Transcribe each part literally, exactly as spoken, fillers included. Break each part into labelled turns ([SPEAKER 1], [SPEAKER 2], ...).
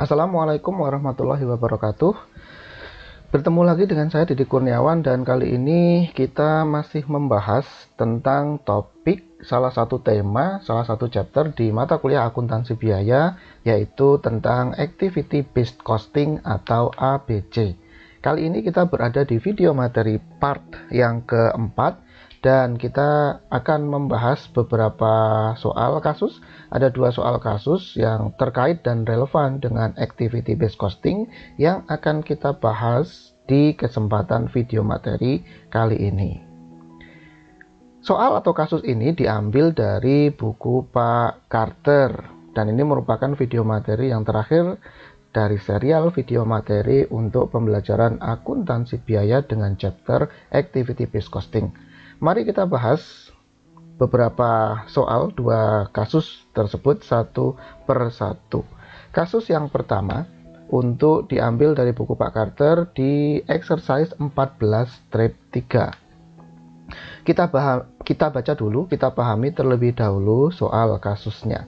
[SPEAKER 1] Assalamualaikum warahmatullahi wabarakatuh. Bertemu lagi dengan saya Didi Kurniawan, dan kali ini kita masih membahas tentang topik salah satu tema, salah satu chapter di mata kuliah akuntansi biaya, yaitu tentang Activity Based Costing atau A B C. Kali ini kita berada di video materi part yang keempat, dan kita akan membahas beberapa soal kasus. Ada dua soal kasus yang terkait dan relevan dengan Activity Based Costing yang akan kita bahas di kesempatan video materi kali ini. Soal atau kasus ini diambil dari buku Pak Carter, dan ini merupakan video materi yang terakhir dari serial video materi untuk pembelajaran akuntansi biaya dengan chapter Activity Based Costing. Mari kita bahas beberapa soal dua kasus tersebut satu per satu. Kasus yang pertama untuk diambil dari buku Pak Carter di exercise empat belas strip tiga. Kita, bahas, kita baca dulu, kita pahami terlebih dahulu soal kasusnya.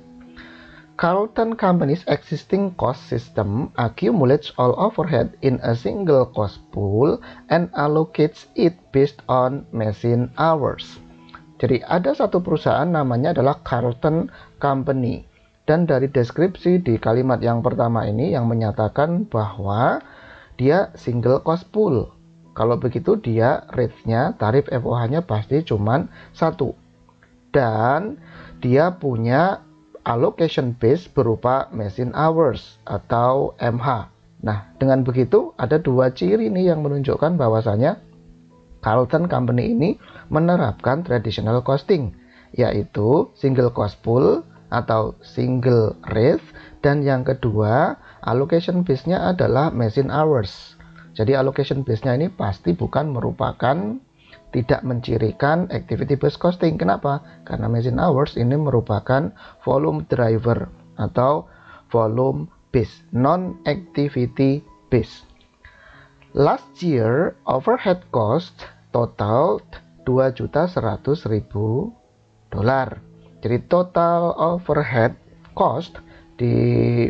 [SPEAKER 1] Carlton Company's existing cost system accumulates all overhead in a single cost pool and allocates it based on machine hours. Jadi ada satu perusahaan namanya adalah Carlton Company, dan dari deskripsi di kalimat yang pertama ini yang menyatakan bahwa dia single cost pool. Kalau begitu dia rate-nya, tarif F O H-nya pasti cuma satu, dan dia punya allocation base berupa machine hours atau M H. Nah, dengan begitu ada dua ciri nih yang menunjukkan bahwasanya Carlton Company ini menerapkan traditional costing, yaitu single cost pool atau single rate, dan yang kedua allocation base-nya adalah machine hours. Jadi allocation base-nya ini pasti bukan merupakan, tidak mencirikan activity based costing. Kenapa? Karena machine hours ini merupakan volume driver atau volume base, non activity base. Last year overhead cost total dua juta seratus ribu dolar. Jadi total overhead cost di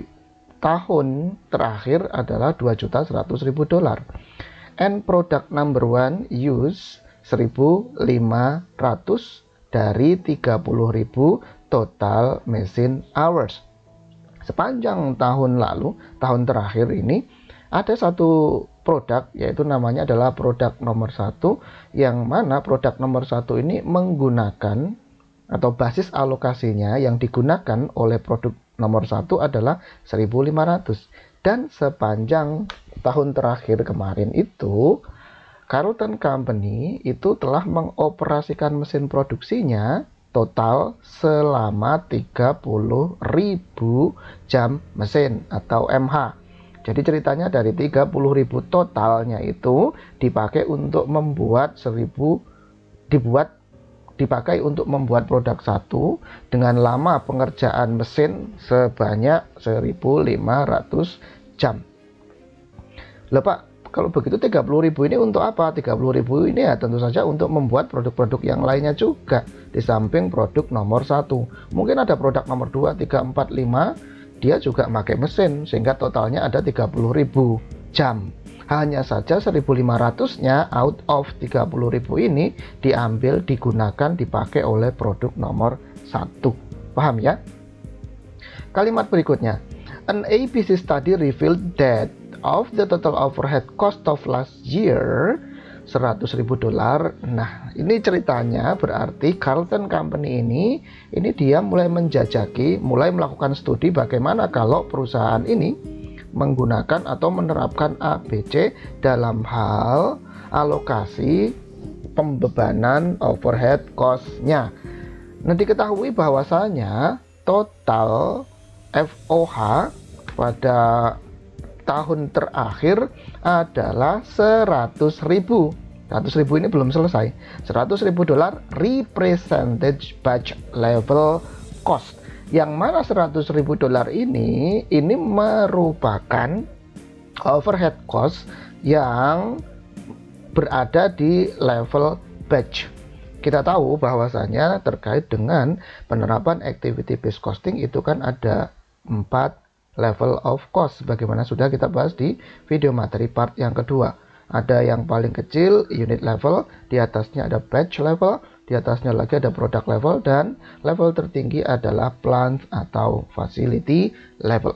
[SPEAKER 1] tahun terakhir adalah dua juta seratus ribu dolar. And product number one use seribu lima ratus dari tiga puluh ribu total machine hours. Sepanjang tahun lalu, tahun terakhir ini, ada satu produk, yaitu namanya adalah produk nomor satu, yang mana produk nomor satu ini menggunakan atau basis alokasinya yang digunakan oleh produk nomor satu adalah seribu lima ratus. Dan sepanjang tahun terakhir kemarin itu, Carlton Company itu telah mengoperasikan mesin produksinya total selama tiga puluh ribu jam mesin atau M H. Jadi ceritanya dari tiga puluh ribu totalnya itu dipakai untuk membuat seribu, dibuat dipakai untuk membuat produk satu dengan lama pengerjaan mesin sebanyak seribu lima ratus jam. Loh Pak, kalau begitu tiga puluh ribu ini untuk apa? tiga puluh ribu ini ya tentu saja untuk membuat produk-produk yang lainnya juga di samping produk nomor satu. Mungkin ada produk nomor dua, tiga, empat, lima, dia juga pakai mesin sehingga totalnya ada tiga puluh ribu jam. Hanya saja seribu lima ratus-nya out of tiga puluh ribu ini diambil, digunakan, dipakai oleh produk nomor satu. Paham ya? Kalimat berikutnya. An A B C study revealed that of the total overhead cost of last year seratus ribu dolar. Nah, ini ceritanya berarti Carlton Company ini ini dia mulai menjajaki, mulai melakukan studi bagaimana kalau perusahaan ini menggunakan atau menerapkan A B C dalam hal alokasi pembebanan overhead cost-nya. Nah, diketahui bahwasanya total F O H pada tahun terakhir adalah seratus ribu. seratus ribu ini belum selesai. seratus ribu dolar represented batch level cost. Yang mana seratus ribu dolar ini ini merupakan overhead cost yang berada di level batch. Kita tahu bahwasanya terkait dengan penerapan activity based costing itu kan ada empat level of cost, bagaimana sudah kita bahas di video materi part yang kedua. Ada yang paling kecil unit level, di atasnya ada batch level, di atasnya lagi ada product level, dan level tertinggi adalah plant atau facility level.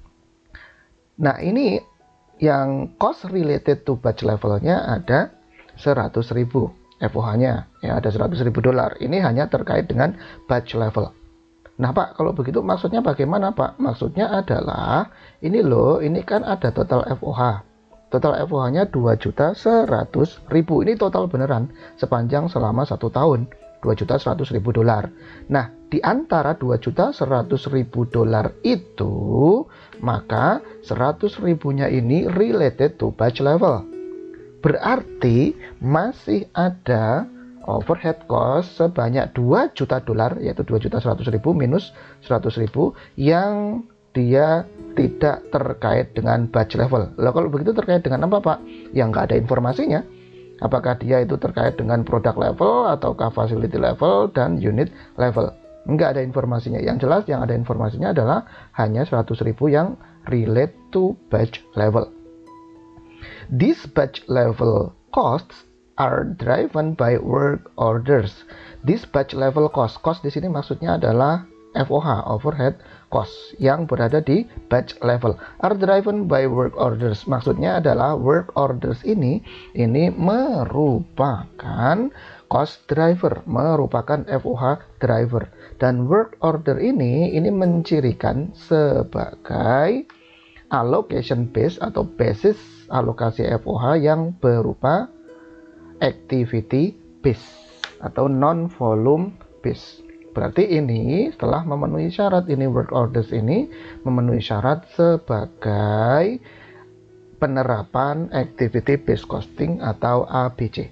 [SPEAKER 1] Nah, ini yang cost related to batch levelnya ada seratus ribu F O H-nya, ya ada seratus ribu dolar. Ini hanya terkait dengan batch level. Nah Pak, kalau begitu maksudnya bagaimana Pak? Maksudnya adalah ini loh, ini kan ada total F O H. Total F O H-nya dua juta seratus ribu. Ini total beneran sepanjang selama satu tahun, dua juta seratus ribu dolar. Nah, di antara dua juta seratus ribu dolar itu, maka seratus ribunya ini related to batch level. Berarti masih ada overhead cost sebanyak dua juta dolar, yaitu dua juta seratus ribu minus seratus ribu yang dia tidak terkait dengan batch level. Lalu kalau begitu terkait dengan apa Pak? Yang nggak ada informasinya. Apakah dia itu terkait dengan product level ataukah facility level dan unit level? Nggak ada informasinya. Yang jelas yang ada informasinya adalah hanya seratus ribu yang relate to batch level. These batch level costs are driven by work orders. This batch level cost, cost di sini maksudnya adalah F O H, overhead cost, yang berada di batch level, are driven by work orders. Maksudnya adalah work orders ini ini merupakan cost driver, merupakan F O H driver, dan work order ini ini mencirikan sebagai allocation base atau basis alokasi F O H yang berupa activity base atau non volume base. Berarti ini setelah memenuhi syarat, ini work orders ini memenuhi syarat sebagai penerapan activity based costing atau A B C.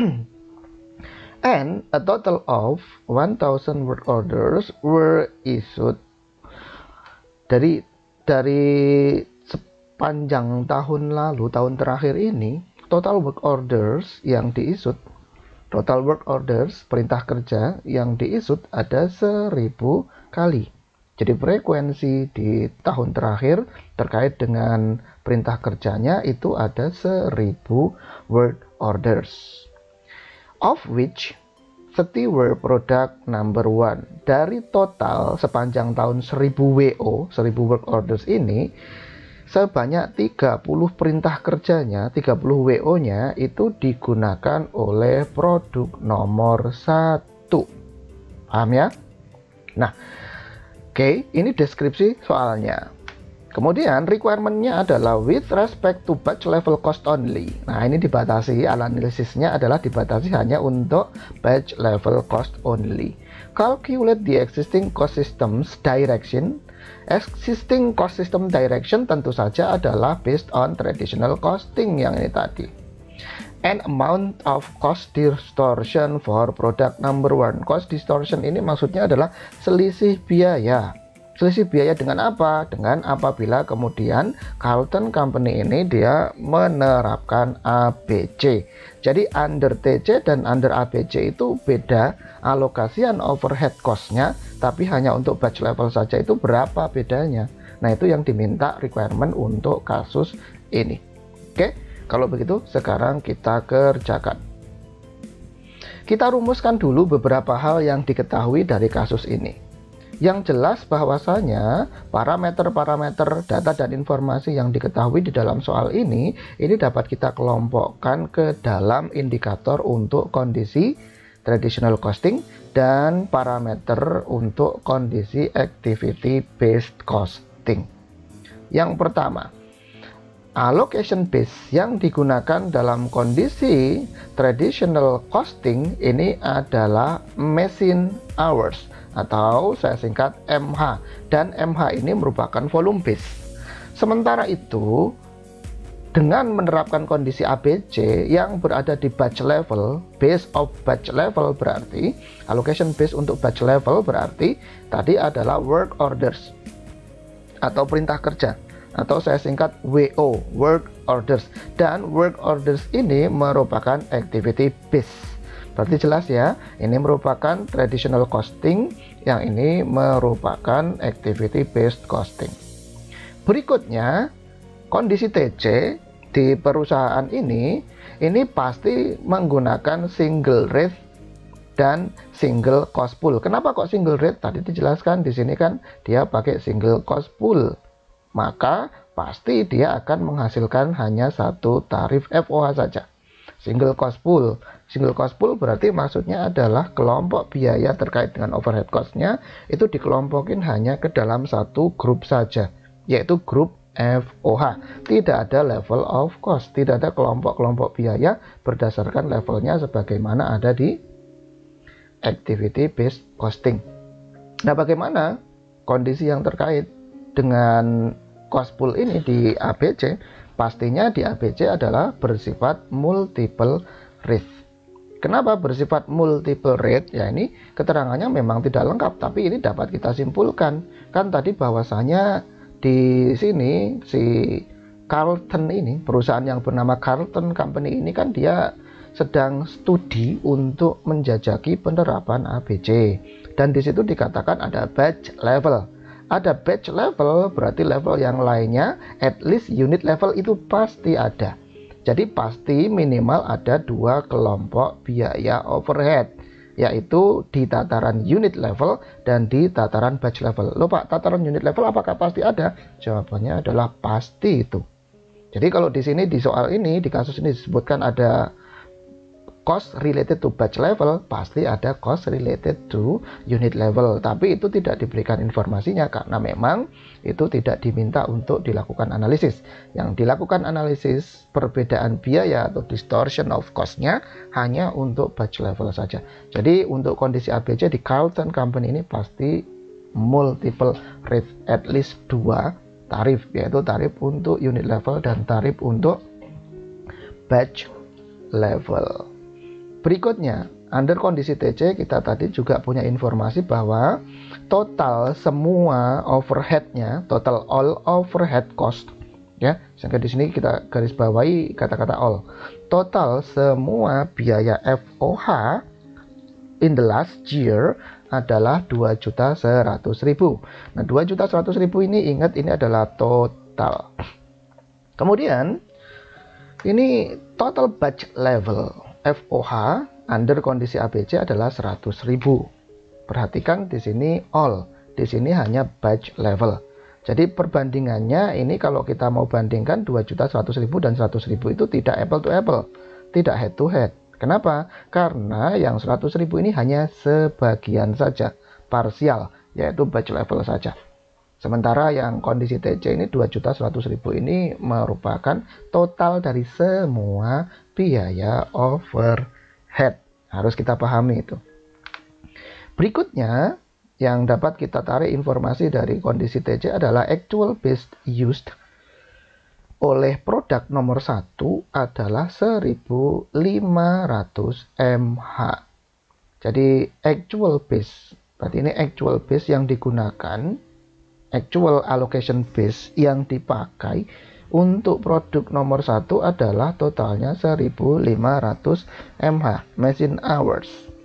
[SPEAKER 1] And a total of one thousand work orders were issued. Dari dari sepanjang tahun lalu, tahun terakhir ini, total work orders yang diisut, total work orders, perintah kerja yang diisut ada seribu kali. Jadi frekuensi di tahun terakhir terkait dengan perintah kerjanya itu ada seribu work orders. Of which thirty were product number one. Dari total sepanjang tahun seribu W O, seribu work orders ini, sebanyak tiga puluh perintah kerjanya, tiga puluh W O-nya itu digunakan oleh produk nomor satu. Paham ya? Nah, oke, okay, ini deskripsi soalnya. Kemudian requirement-nya adalah with respect to batch level cost only. Nah, ini dibatasi, analisisnya adalah dibatasi hanya untuk batch level cost only. Calculate the existing cost systems direction. Existing cost system direction tentu saja adalah based on traditional costing yang ini tadi. And amount of cost distortion for product number one. Cost distortion ini maksudnya adalah selisih biaya. Selisih biaya dengan apa? Dengan apabila kemudian Carlton Company ini dia menerapkan A B C. Jadi under T C dan under A B C itu beda alokasian overhead cost-nya, tapi hanya untuk batch level saja itu berapa bedanya. Nah, itu yang diminta requirement untuk kasus ini. Oke, kalau begitu sekarang kita kerjakan. Kita rumuskan dulu beberapa hal yang diketahui dari kasus ini. Yang jelas bahwasanya parameter-parameter data dan informasi yang diketahui di dalam soal ini, ini dapat kita kelompokkan ke dalam indikator untuk kondisi traditional costing dan parameter untuk kondisi activity based costing. Yang pertama, allocation base yang digunakan dalam kondisi traditional costing ini adalah machine hours, atau saya singkat M H, dan M H ini merupakan volume base. Sementara itu, dengan menerapkan kondisi A B C yang berada di batch level, base of batch level berarti, allocation base untuk batch level berarti tadi adalah work orders atau perintah kerja, atau saya singkat W O, work orders, dan work orders ini merupakan activity base. Berarti jelas ya, ini merupakan traditional costing, yang ini merupakan activity based costing. Berikutnya, kondisi T C di perusahaan ini, ini pasti menggunakan single rate dan single cost pool. Kenapa kok single rate? Tadi dijelaskan di sini kan dia pakai single cost pool. Maka pasti dia akan menghasilkan hanya satu tarif F O H saja. Single cost pool. Single cost pool berarti maksudnya adalah kelompok biaya terkait dengan overhead cost-nya itu dikelompokin hanya ke dalam satu grup saja, yaitu grup F O H. Tidak ada level of cost, tidak ada kelompok-kelompok biaya berdasarkan levelnya sebagaimana ada di activity based costing. Nah, bagaimana kondisi yang terkait dengan cost pool ini di A B C? Pastinya di A B C adalah bersifat multiple rate. Kenapa bersifat multiple rate? Ya, ini keterangannya memang tidak lengkap, tapi ini dapat kita simpulkan. Kan tadi bahwasanya di sini si Carlton ini, perusahaan yang bernama Carlton Company ini kan dia sedang studi untuk menjajaki penerapan A B C. Dan di situ dikatakan ada batch level. Ada batch level berarti level yang lainnya, at least unit level itu pasti ada. Jadi pasti minimal ada dua kelompok biaya overhead, yaitu di tataran unit level dan di tataran batch level. Loh Pak, tataran unit level apakah pasti ada? Jawabannya adalah pasti itu. Jadi kalau di sini di soal ini, di kasus ini disebutkan ada cost related to batch level, pasti ada cost related to unit level. Tapi itu tidak diberikan informasinya karena memang itu tidak diminta untuk dilakukan analisis. Yang dilakukan analisis perbedaan biaya atau distortion of cost-nya hanya untuk batch level saja. Jadi untuk kondisi A B C di Carlton Company ini pasti multiple rate, at least dua tarif, yaitu tarif untuk unit level dan tarif untuk batch level. Berikutnya, under kondisi T C kita tadi juga punya informasi bahwa total semua overhead-nya, total all overhead cost, ya, sehingga di sini kita garis bawahi kata-kata all. Total semua biaya F O H in the last year adalah dua juta seratus ribu. Nah, dua juta seratus ribu ini ingat ini adalah total. Kemudian ini total batch level F O H under kondisi A B C adalah seratus ribu. Perhatikan di sini all, di sini hanya batch level. Jadi perbandingannya ini kalau kita mau bandingkan dua juta seratus ribu dan seratus ribu itu tidak apple to apple, tidak head to head. Kenapa? Karena yang seratus ribu ini hanya sebagian saja, parsial, yaitu batch level saja. Sementara yang kondisi T C ini dua juta seratus ribu ini merupakan total dari semua biaya overhead. Harus kita pahami itu. Berikutnya yang dapat kita tarik informasi dari kondisi T C adalah actual based used oleh produk nomor satu adalah seribu lima ratus mH. Jadi actual base, berarti ini actual base yang digunakan, actual allocation base yang dipakai untuk produk nomor satu adalah totalnya seribu lima ratus mH, machine hours.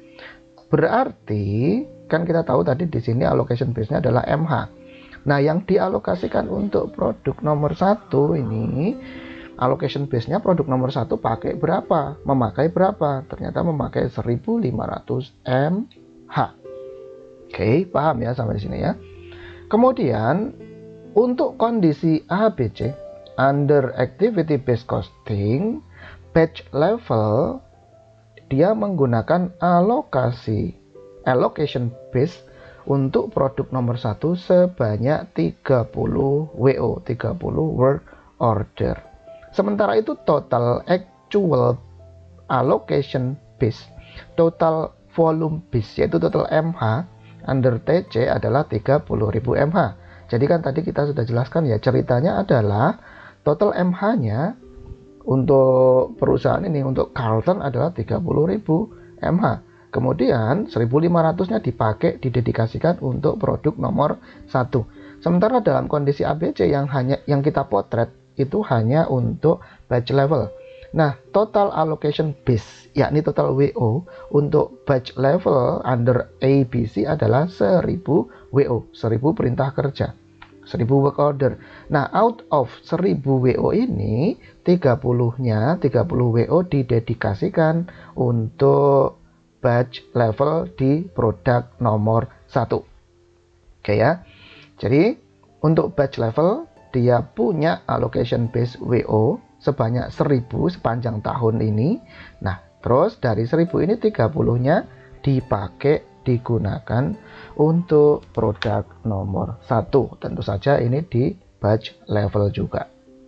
[SPEAKER 1] Berarti kan kita tahu tadi di sini allocation base-nya adalah mH. Nah, yang dialokasikan untuk produk nomor satu ini, allocation base-nya produk nomor satu pakai berapa? Memakai berapa? Ternyata memakai seribu lima ratus mH. Oke, paham ya sampai di sini ya. Kemudian, untuk kondisi A B C, under activity based costing, batch level, dia menggunakan alokasi, allocation base, untuk produk nomor satu sebanyak tiga puluh W O, tiga puluh work order. Sementara itu total actual allocation base, total volume base, yaitu total mH under T C adalah tiga puluh ribu mH. Jadi kan tadi kita sudah jelaskan ya, ceritanya adalah total mH-nya untuk perusahaan ini, untuk Carlton adalah tiga puluh ribu mH. Kemudian seribu lima ratus-nya dipakai, didedikasikan untuk produk nomor satu. Sementara dalam kondisi A B C yang hanya yang kita potret itu hanya untuk batch level. Nah, total allocation base, yakni total W O untuk batch level under A B C adalah seribu W O, seribu perintah kerja. seribu work order. Nah, out of seribu W O ini, tiga puluh-nya, tiga puluh W O didedikasikan untuk batch level di produk nomor satu. Oke ya. Jadi, untuk batch level, dia punya allocation base W O sebanyak seribu sepanjang tahun ini. Nah, terus dari seribu ini tiga puluh-nya dipakai, digunakan untuk produk nomor satu. Tentu saja ini di batch level juga.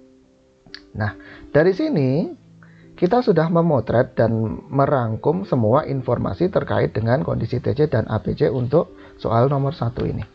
[SPEAKER 1] Nah, dari sini kita sudah memotret dan merangkum semua informasi terkait dengan kondisi T C dan A B C untuk soal nomor satu ini.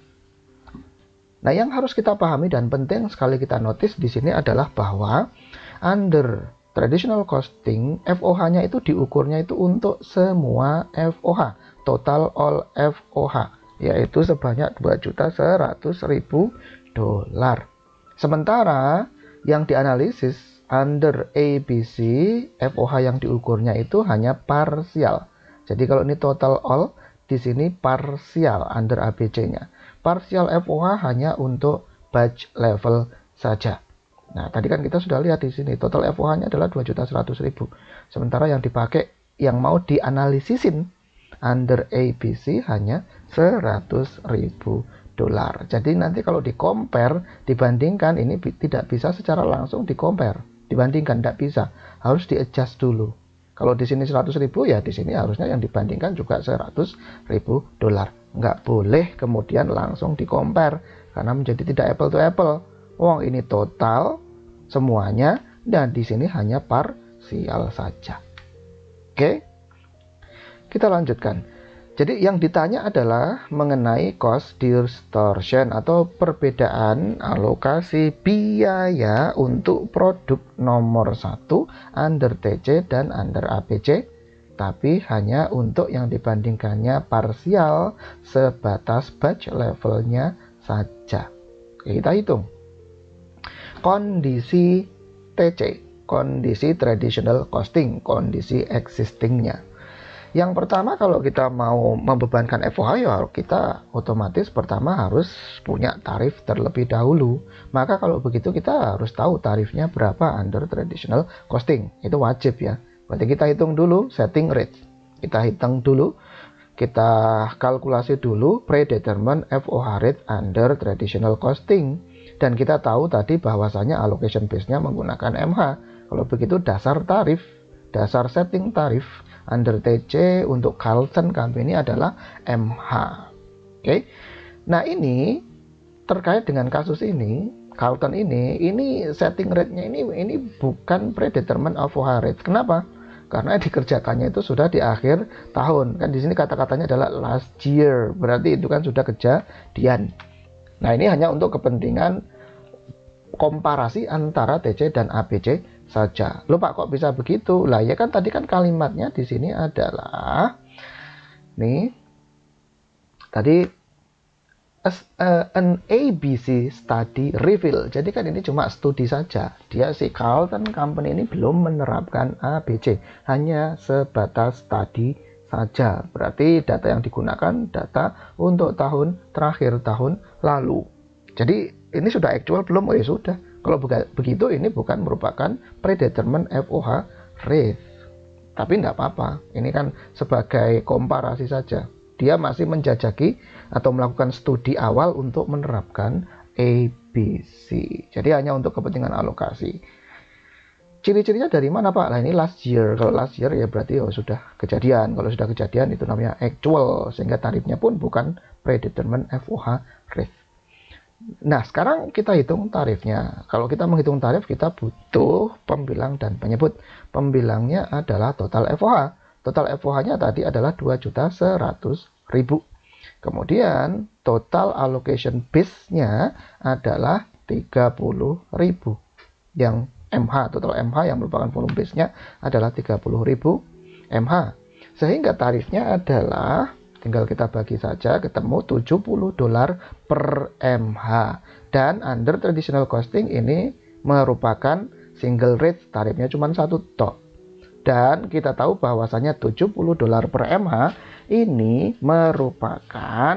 [SPEAKER 1] Nah, yang harus kita pahami dan penting sekali kita notice di sini adalah bahwa under traditional costing, F O H-nya itu diukurnya itu untuk semua F O H, total all F O H, yaitu sebanyak dua juta seratus ribu dolar. Sementara yang dianalisis under A B C, F O H yang diukurnya itu hanya parsial. Jadi kalau ini total all, di sini parsial under A B C-nya. Parsial F O H hanya untuk batch level saja. Nah, tadi kan kita sudah lihat di sini total F O H-nya adalah dua juta seratus ribu. Sementara yang dipakai, yang mau dianalisisin under A B C hanya seratus ribu dolar. Jadi nanti kalau di compare, dibandingkan, ini tidak bisa secara langsung di compare. Dibandingkan, tidak bisa. Harus di adjust dulu. Kalau di sini seratus ribu, ya di sini harusnya yang dibandingkan juga seratus ribu dolar. Nggak boleh kemudian langsung di compare, karena menjadi tidak apple to apple. Wong ini total semuanya, dan di sini hanya parsial saja. Oke, kita lanjutkan. Jadi yang ditanya adalah mengenai cost distortion atau perbedaan alokasi biaya untuk produk nomor satu under T C dan under A B C, tapi hanya untuk yang dibandingkannya parsial sebatas batch levelnya saja. Oke, kita hitung. Kondisi T C, kondisi traditional costing, kondisi existingnya. Yang pertama, kalau kita mau membebankan F O H, ya kita otomatis pertama harus punya tarif terlebih dahulu. Maka kalau begitu kita harus tahu tarifnya berapa under traditional costing. Itu wajib ya. Berarti kita hitung dulu setting rate. Kita hitung dulu, kita kalkulasi dulu predetermined F O H rate under traditional costing. Dan kita tahu tadi bahwasanya allocation base-nya menggunakan M H. Kalau begitu dasar tarif, dasar setting tarif under T C untuk Carlton Company adalah M H. Oke. Nah, ini terkait dengan kasus ini, Carlton ini, ini setting rate-nya ini ini bukan predetermined F O H rate. Kenapa? Karena dikerjakannya itu sudah di akhir tahun. Kan di sini kata-katanya adalah last year. Berarti itu kan sudah kejadian. Nah, ini hanya untuk kepentingan komparasi antara T C dan A B C saja. Loh Pak, kok bisa begitu? Lah ya kan tadi kan kalimatnya di sini adalah nih tadi as, uh, an A B C study reveal. Jadi kan ini cuma studi saja. Dia si Carlton Company ini belum menerapkan A B C, hanya sebatas studi saja. Berarti data yang digunakan data untuk tahun terakhir, tahun lalu. Jadi ini sudah actual belum? Oh ya sudah. Kalau begitu ini bukan merupakan predetermined F O H rate. Tapi tidak apa-apa. Ini kan sebagai komparasi saja. Dia masih menjajaki atau melakukan studi awal untuk menerapkan A B C. Jadi hanya untuk kepentingan alokasi. Ciri-cirinya dari mana Pak? Nah, ini last year. Kalau last year ya berarti oh, sudah kejadian. Kalau sudah kejadian itu namanya actual. Sehingga tarifnya pun bukan predetermined F O H rate. Nah, sekarang kita hitung tarifnya. Kalau kita menghitung tarif, kita butuh pembilang dan penyebut. Pembilangnya adalah total F O H. Total F O H-nya tadi adalah dua juta seratus ribu. Kemudian total allocation base-nya adalah tiga puluh ribu. Yang M H, total M H yang merupakan volume base-nya adalah tiga puluh ribu M H. Sehingga tarifnya adalah, tinggal kita bagi saja, ketemu tujuh puluh dolar per M H. Dan under traditional costing ini merupakan single rate, tarifnya cuma satu tok. Dan kita tahu bahwasanya tujuh puluh dolar per M H ini merupakan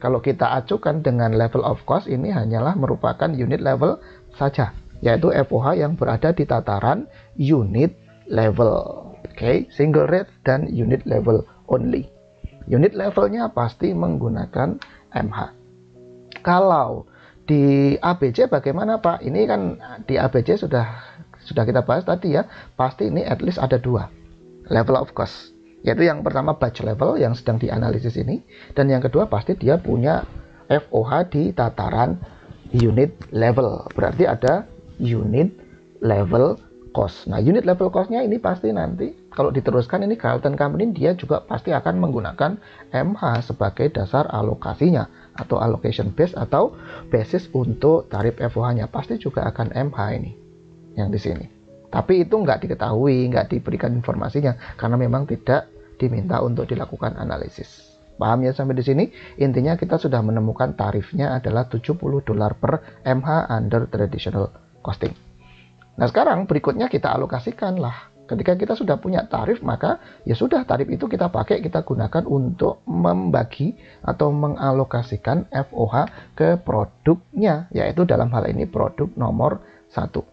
[SPEAKER 1] Kalau kita acukan dengan level of cost, ini hanyalah merupakan unit level saja, yaitu F O H yang berada di tataran unit level. Oke, okay? Single rate dan unit level only. Unit levelnya pasti menggunakan M H. Kalau di A B C bagaimana Pak? Ini kan di A B C sudah sudah kita bahas tadi ya. Pasti ini at least ada dua level of cost. Yaitu yang pertama batch level yang sedang dianalisis ini, dan yang kedua pasti dia punya F O H di tataran unit level. Berarti ada unit level cost. Nah, unit level cost-nya ini pasti nanti kalau diteruskan ini Carlton Company dia juga pasti akan menggunakan M H sebagai dasar alokasinya atau allocation base atau basis untuk tarif F O H-nya. Pasti juga akan M H ini yang di sini. Tapi itu nggak diketahui, nggak diberikan informasinya karena memang tidak diminta untuk dilakukan analisis. Paham ya sampai di sini? Intinya kita sudah menemukan tarifnya adalah tujuh puluh dolar per M H under traditional costing. Nah, sekarang berikutnya kita alokasikan lah. Ketika kita sudah punya tarif, maka ya sudah tarif itu kita pakai, kita gunakan untuk membagi atau mengalokasikan F O H ke produknya, yaitu dalam hal ini produk nomor satu.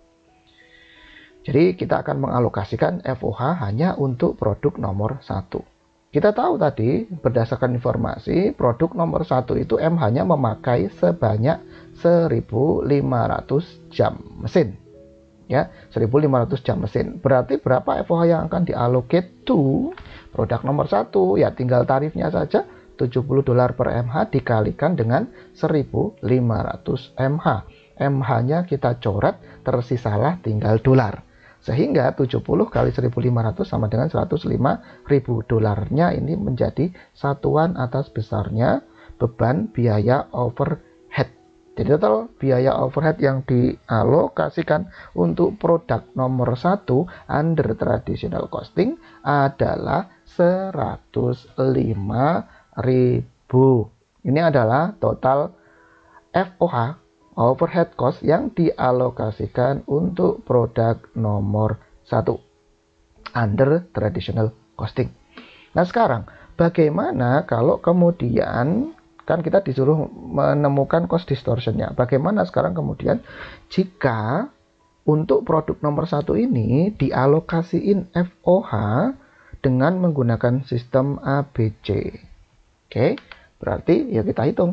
[SPEAKER 1] Jadi kita akan mengalokasikan F O H hanya untuk produk nomor satu. Kita tahu tadi berdasarkan informasi produk nomor satu itu M H-nya memakai sebanyak seribu lima ratus jam mesin. Ya, seribu lima ratus jam mesin. Berarti berapa F O H yang akan diallocate to produk nomor satu? Ya tinggal tarifnya saja tujuh puluh dolar per M H dikalikan dengan seribu lima ratus M H. M H-nya kita coret, tersisalah tinggal dolar. Sehingga tujuh puluh kali seribu lima ratus sama dengan seratus lima ribu dolarnya ini menjadi satuan atas besarnya beban biaya overhead. Jadi total biaya overhead yang dialokasikan untuk produk nomor satu under traditional costing adalah seratus lima ribu. Ini adalah total F O H overhead cost yang dialokasikan untuk produk nomor satu under traditional costing. Nah sekarang bagaimana kalau kemudian kan kita disuruh menemukan cost distortionnya. Bagaimana sekarang kemudian jika untuk produk nomor satu ini dialokasiin F O H dengan menggunakan sistem A B C. Oke, berarti ya kita hitung.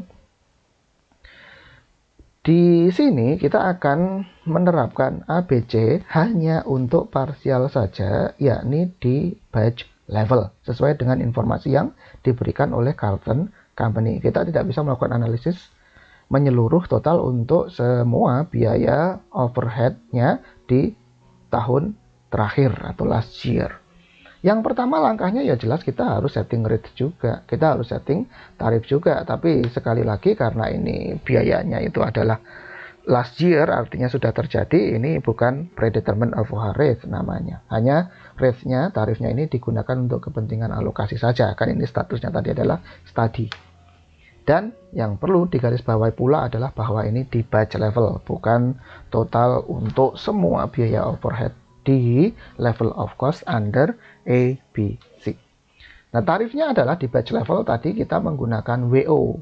[SPEAKER 1] Di sini kita akan menerapkan A B C hanya untuk parsial saja, yakni di batch level, sesuai dengan informasi yang diberikan oleh Carlton Company. Kita tidak bisa melakukan analisis menyeluruh total untuk semua biaya overhead-nya di tahun terakhir atau last year. Yang pertama langkahnya ya jelas kita harus setting rate juga, kita harus setting tarif juga. Tapi sekali lagi karena ini biayanya itu adalah last year, artinya sudah terjadi, ini bukan predetermined F O H rate namanya. Hanya rate-nya, tarifnya ini digunakan untuk kepentingan alokasi saja. Kan ini statusnya tadi adalah study. Dan yang perlu digarisbawahi pula adalah bahwa ini di batch level, bukan total untuk semua biaya overhead di level of cost under A B C. Nah, tarifnya adalah di batch level tadi kita menggunakan W O.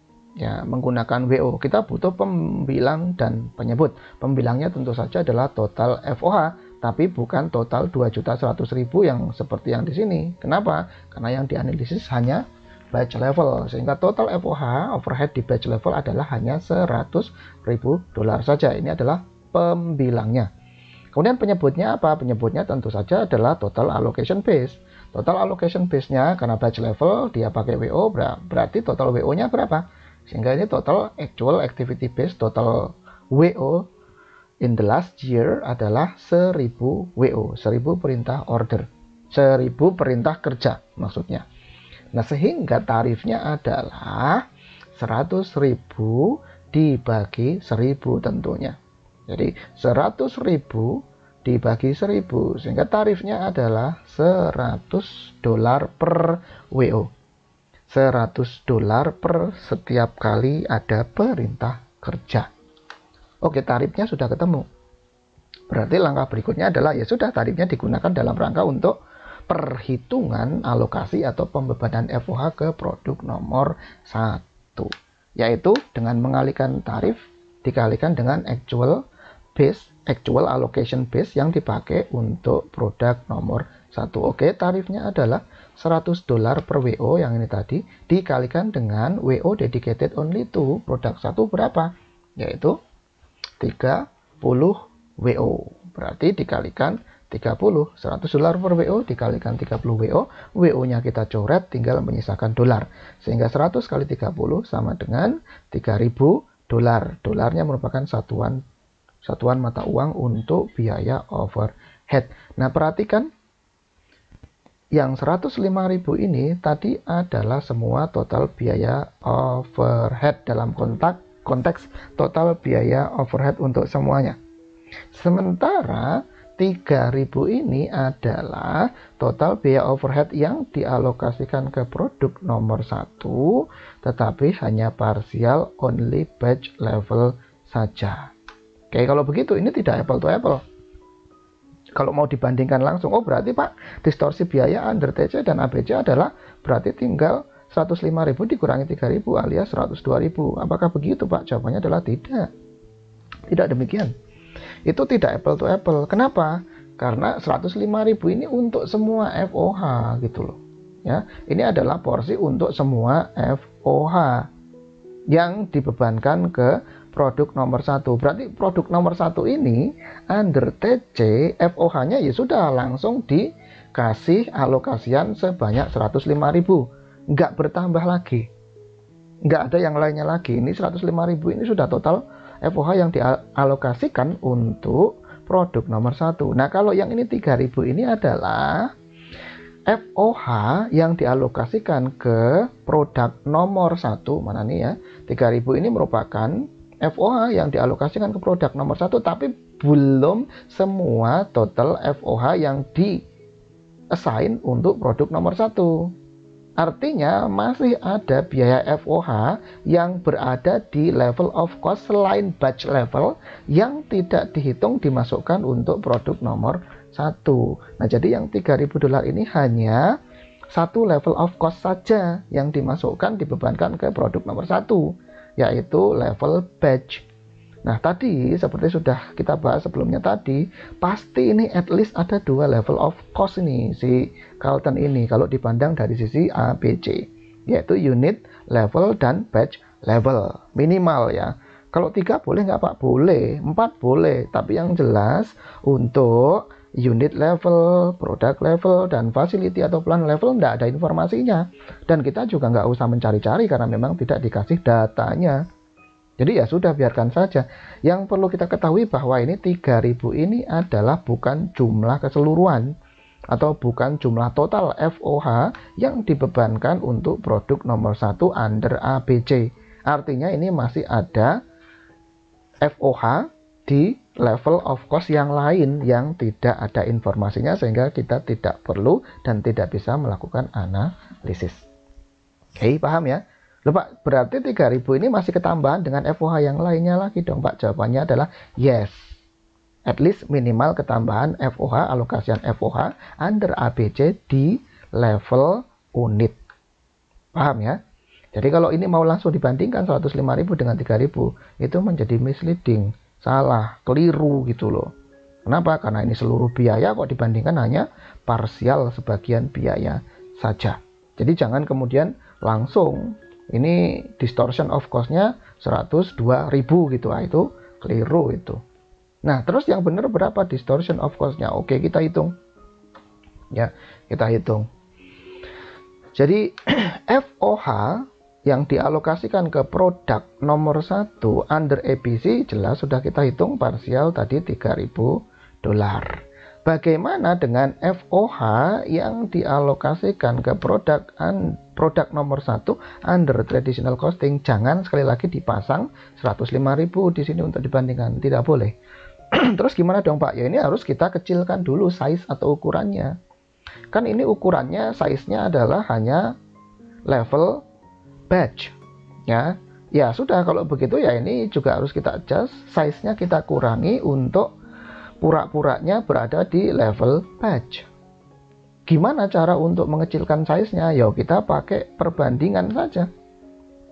[SPEAKER 1] Ya, menggunakan W O. Kita butuh pembilang dan penyebut. Pembilangnya tentu saja adalah total F O H, tapi bukan total dua juta seratus ribu yang seperti yang di sini. Kenapa? Karena yang dianalisis hanya batch level, sehingga total F O H overhead di batch level adalah hanya seratus ribu dolar saja. Ini adalah pembilangnya. Kemudian penyebutnya apa? Penyebutnya tentu saja adalah total allocation base. Total allocation base-nya karena batch level dia pakai W O, berarti total W O-nya berapa? Sehingga ini total actual activity base, total W O in the last year adalah seribu W O, seribu perintah order, seribu perintah kerja maksudnya. Nah, sehingga tarifnya adalah seratus ribu dibagi seribu tentunya. Jadi seratus ribu dibagi seribu, sehingga tarifnya adalah seratus dolar per W O. seratus dolar per setiap kali ada perintah kerja. Oke, tarifnya sudah ketemu. Berarti langkah berikutnya adalah ya sudah tarifnya digunakan dalam rangka untuk perhitungan alokasi atau pembebanan F O H ke produk nomor satu. satu, yaitu dengan mengalihkan tarif dikalikan dengan actual base, actual allocation base yang dipakai untuk produk nomor satu. Oke, tarifnya adalah seratus dolar per W O yang ini tadi dikalikan dengan W O dedicated only to produk satu berapa? Yaitu tiga puluh W O. Berarti dikalikan tiga puluh, seratus dolar per W O dikalikan tiga puluh W O, W O-nya kita coret tinggal menyisakan dolar. Sehingga seratus kali tiga puluh sama dengan tiga ribu dolar. Dolarnya merupakan satuan satuan mata uang untuk biaya overhead. Nah, perhatikan yang seratus lima ribu ini tadi adalah semua total biaya overhead dalam kontak, konteks total biaya overhead untuk semuanya. Sementara tiga ribu ini adalah total biaya overhead yang dialokasikan ke produk nomor satu, tetapi hanya partial only batch level saja. Oke, kalau begitu ini tidak apple to apple. Kalau mau dibandingkan langsung, oh berarti Pak, distorsi biaya under T C dan A B C adalah berarti tinggal seratus lima ribu dikurangi tiga ribu alias seratus dua ribu. Apakah begitu Pak? Jawabannya adalah tidak. Tidak demikian. Itu tidak apple to apple. Kenapa? Karena seratus lima ribu ini untuk semua F O H gitu loh. Ya, ini adalah porsi untuk semua F O H yang dibebankan ke produk nomor satu. Berarti produk nomor satu ini under T C F O H-nya ya sudah langsung dikasih alokasian sebanyak seratus lima ribu. Nggak bertambah lagi. Nggak ada yang lainnya lagi. Ini seratus lima ribu ini sudah total F O H yang dialokasikan untuk produk nomor satu. Nah, kalau yang ini tiga ribu ini adalah F O H yang dialokasikan ke produk nomor satu. Mana nih ya? tiga ribu ini merupakan F O H yang dialokasikan ke produk nomor satu, tapi belum semua total F O H yang di assign untuk produk nomor satu. Artinya masih ada biaya F O H yang berada di level of cost selain batch level yang tidak dihitung dimasukkan untuk produk nomor satu. Nah, jadi yang tiga ribu dolar ini hanya satu level of cost saja yang dimasukkan dibebankan ke produk nomor satu, yaitu level batch. Nah, tadi seperti sudah kita bahas sebelumnya tadi, pasti ini at least ada dua level of cost ini si Carlton ini kalau dipandang dari sisi A B C, yaitu unit level dan batch level minimal ya. Kalau tiga boleh nggak Pak? Boleh, empat boleh, tapi yang jelas untuk unit level, product level, dan facility atau plan level nggak ada informasinya. Dan kita juga nggak usah mencari-cari karena memang tidak dikasih datanya. Jadi ya sudah, biarkan saja. Yang perlu kita ketahui bahwa ini tiga ribu ini adalah bukan jumlah keseluruhan atau bukan jumlah total F O H yang dibebankan untuk produk nomor satu under A B C. Artinya ini masih ada F O H di level of cost yang lain yang tidak ada informasinya, sehingga kita tidak perlu dan tidak bisa melakukan analisis. Oke, paham ya? Loh Pak, berarti tiga ribu ini masih ketambahan dengan F O H yang lainnya lagi dong Pak? Jawabannya adalah yes. At least minimal ketambahan F O H, alokasian F O H under A B C di level unit. Paham ya? Jadi kalau ini mau langsung dibandingkan seratus lima ribu dengan tiga ribu, itu menjadi misleading, salah, keliru gitu loh. Kenapa? Karena ini seluruh biaya kok dibandingkan hanya parsial sebagian biaya saja. Jadi jangan kemudian langsung ini distortion of cost-nya seratus dua ribu gitu. Ah, itu keliru itu. Nah, terus yang benar berapa distortion of cost-nya? Oke, kita hitung. Ya, kita hitung. Jadi F O H yang dialokasikan ke produk nomor satu under A B C jelas sudah kita hitung parsial tadi tiga ribu dolar. Bagaimana dengan F O H yang dialokasikan ke produk an, produk nomor satu under traditional costing? Jangan sekali lagi dipasang seratus lima ribu di sini untuk dibandingkan, tidak boleh. Terus gimana dong Pak? Ya ini harus kita kecilkan dulu size atau ukurannya. Kan ini ukurannya, size-nya adalah hanya level batch. Ya, ya sudah, kalau begitu ya ini juga harus kita adjust, size-nya kita kurangi untuk pura-puranya berada di level batch. Gimana cara untuk mengecilkan size-nya? Ya kita pakai perbandingan saja.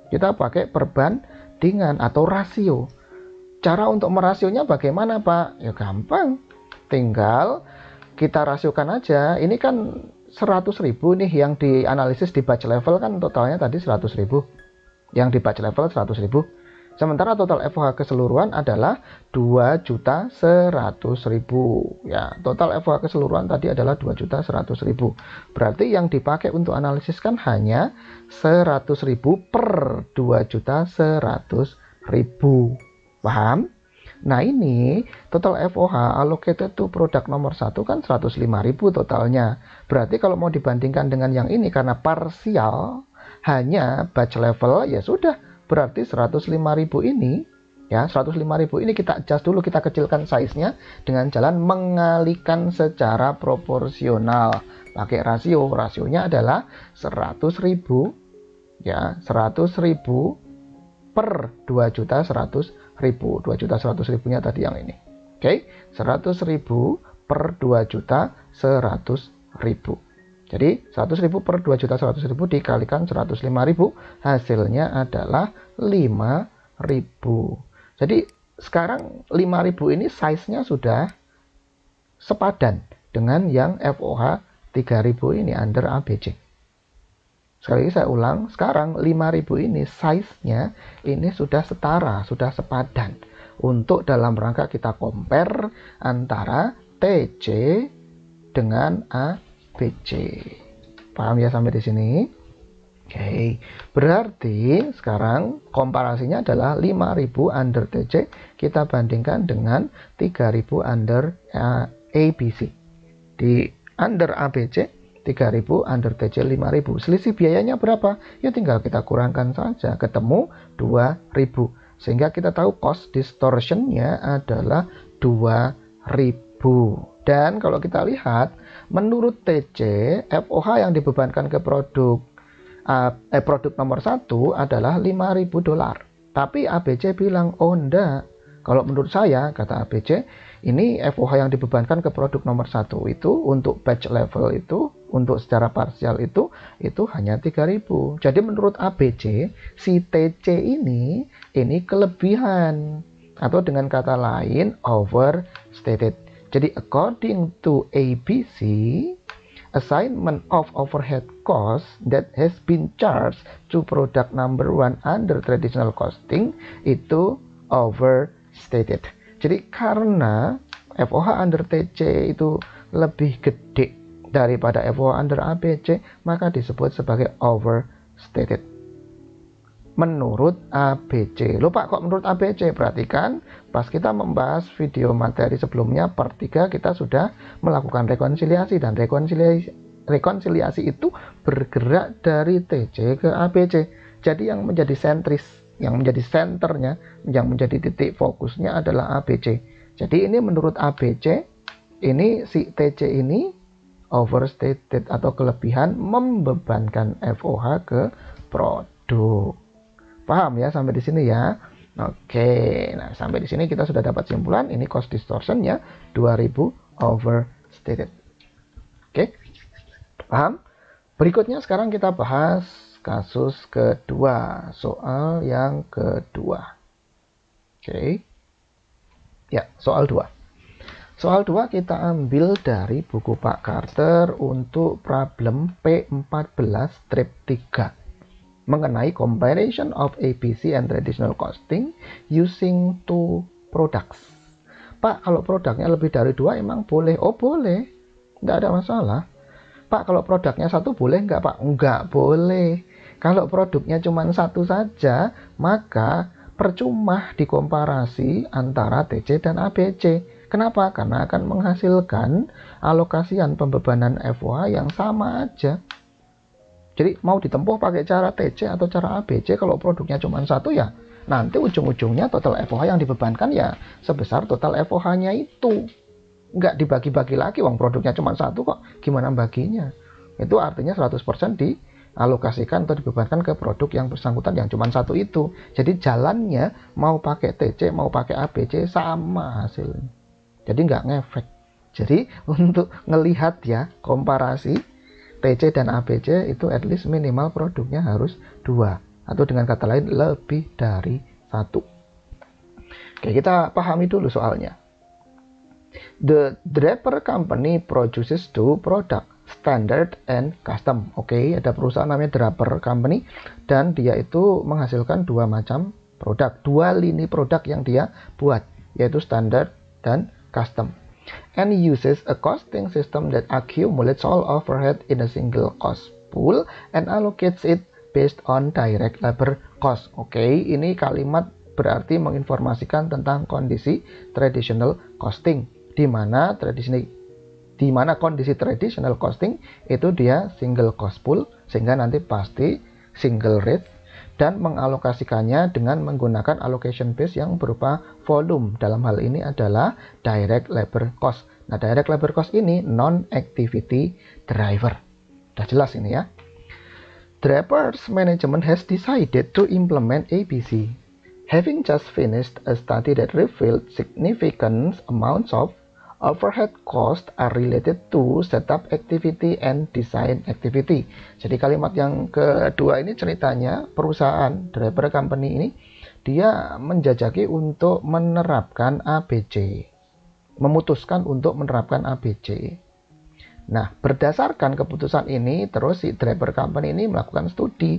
[SPEAKER 1] Kita pakai perbandingan atau rasio. Cara untuk merasionya bagaimana, Pak? Ya gampang. Tinggal kita rasiokan aja. Ini kan seratus ribu nih yang dianalisis di batch level, kan totalnya tadi seratus ribu. Yang di batch level seratus ribu. Sementara total F O H keseluruhan adalah dua juta seratus ribu. Ya, total F O H keseluruhan tadi adalah dua juta seratus ribu. Berarti yang dipakai untuk analisis kan hanya seratus ribu per dua juta seratus ribu. Paham? Nah, ini total F O H allocated to produk nomor satu kan seratus lima ribu totalnya. Berarti kalau mau dibandingkan dengan yang ini karena parsial hanya batch level, ya sudah. Berarti seratus lima ribu ini, ya seratus lima ribu ini kita adjust dulu, kita kecilkan size-nya dengan jalan mengalihkan secara proporsional. Pakai rasio, rasionya adalah seratus ribu, ya seratus ribu per dua juta seratus ribu. dua juta seratus ribunya tadi yang ini. Oke, seratus ribu per dua juta seratus ribu. Jadi seratus ribu per dua juta seratus ribu dikalikan seratus lima ribu, hasilnya adalah lima ribu. Jadi sekarang lima ribu ini size-nya sudah sepadan dengan yang F O H tiga ribu ini under A B C. Sekali lagi saya ulang, sekarang lima ribu ini size-nya ini sudah setara, sudah sepadan. Untuk dalam rangka kita compare antara T C dengan A B C. Paham ya sampai di sini? Oke, berarti sekarang komparasinya adalah lima ribu under T C kita bandingkan dengan tiga ribu under A B C. Di under A B C tiga ribu, under T C lima ribu. Selisih biayanya berapa? Ya tinggal kita kurangkan saja, ketemu dua ribu. Sehingga kita tahu cost distortion-nya adalah dua ribu. Dan kalau kita lihat, menurut T C, F O H yang dibebankan ke produk uh, eh, produk nomor satu adalah lima ribu dolar. Tapi A B C bilang, oh enggak. Kalau menurut saya, kata A B C, ini F O H yang dibebankan ke produk nomor satu itu untuk batch level itu, untuk secara parsial itu, itu hanya tiga ribu. Jadi menurut A B C, si T C ini, ini kelebihan. Atau dengan kata lain, overstated. Jadi according to A B C, assignment of overhead cost that has been charged to product number one under traditional costing itu overstated. Jadi karena F O H under T C itu lebih gede daripada F O H under A B C, maka disebut sebagai overstated. Menurut A B C. Lupa kok menurut A B C? Perhatikan, pas kita membahas video materi sebelumnya, part tiga kita sudah melakukan rekonsiliasi. Dan rekonsiliasi, rekonsiliasi itu bergerak dari T C ke A B C. Jadi yang menjadi sentris, yang menjadi senternya, yang menjadi titik fokusnya adalah A B C. Jadi ini menurut A B C, ini si T C ini overstated atau kelebihan membebankan F O H ke produk. Paham ya sampai di sini ya? Oke, nah sampai di sini kita sudah dapat simpulan ini cost distortion-nya dua ribu overstated. Oke. Paham? Berikutnya sekarang kita bahas kasus kedua, soal yang kedua. Oke. Ya, soal dua. Soal dua kita ambil dari buku Pak Carter untuk problem P empat belas strip tiga. Mengenai comparison of A B C and traditional costing using two products. Pak, kalau produknya lebih dari dua emang boleh? Oh boleh, nggak ada masalah. Pak, kalau produknya satu boleh nggak Pak? Nggak boleh. Kalau produknya cuma satu saja, maka percuma dikomparasi antara T C dan A B C. Kenapa? Karena akan menghasilkan alokasian pembebanan F O H yang sama aja. Jadi mau ditempuh pakai cara T C atau cara A B C, kalau produknya cuma satu ya nanti ujung-ujungnya total F O H yang dibebankan ya sebesar total F O H-nya itu. Nggak dibagi-bagi lagi, uang produknya cuma satu kok, gimana baginya? Itu artinya seratus persen dialokasikan atau dibebankan ke produk yang bersangkutan yang cuma satu itu. Jadi jalannya mau pakai T C, mau pakai A B C sama hasilnya. Jadi nggak ngefek. Jadi untuk ngelihat ya komparasi T C dan A B C itu at least minimal produknya harus dua atau dengan kata lain lebih dari satu. Oke, kita pahami dulu soalnya. The Draper Company produces two products, standard and custom. Oke, ada perusahaan namanya Draper Company dan dia itu menghasilkan dua macam produk, dua lini produk yang dia buat, yaitu standard dan custom. And uses a costing system that accumulates all overhead in a single cost pool and allocates it based on direct labor cost. Oke, ini kalimat berarti menginformasikan tentang kondisi traditional costing, di mana tradisi di mana kondisi traditional costing itu dia single cost pool, sehingga nanti pasti single rate, dan mengalokasikannya dengan menggunakan allocation base yang berupa volume. Dalam hal ini adalah direct labor cost. Nah, direct labor cost ini non-activity driver. Udah jelas ini ya. Draper's management has decided to implement A B C, having just finished a study that revealed significant amounts of overhead cost are related to setup activity and design activity. Jadi kalimat yang kedua ini ceritanya perusahaan Draper Company ini dia menjajaki untuk menerapkan A B C, memutuskan untuk menerapkan A B C. Nah, berdasarkan keputusan ini, terus si Draper Company ini melakukan studi,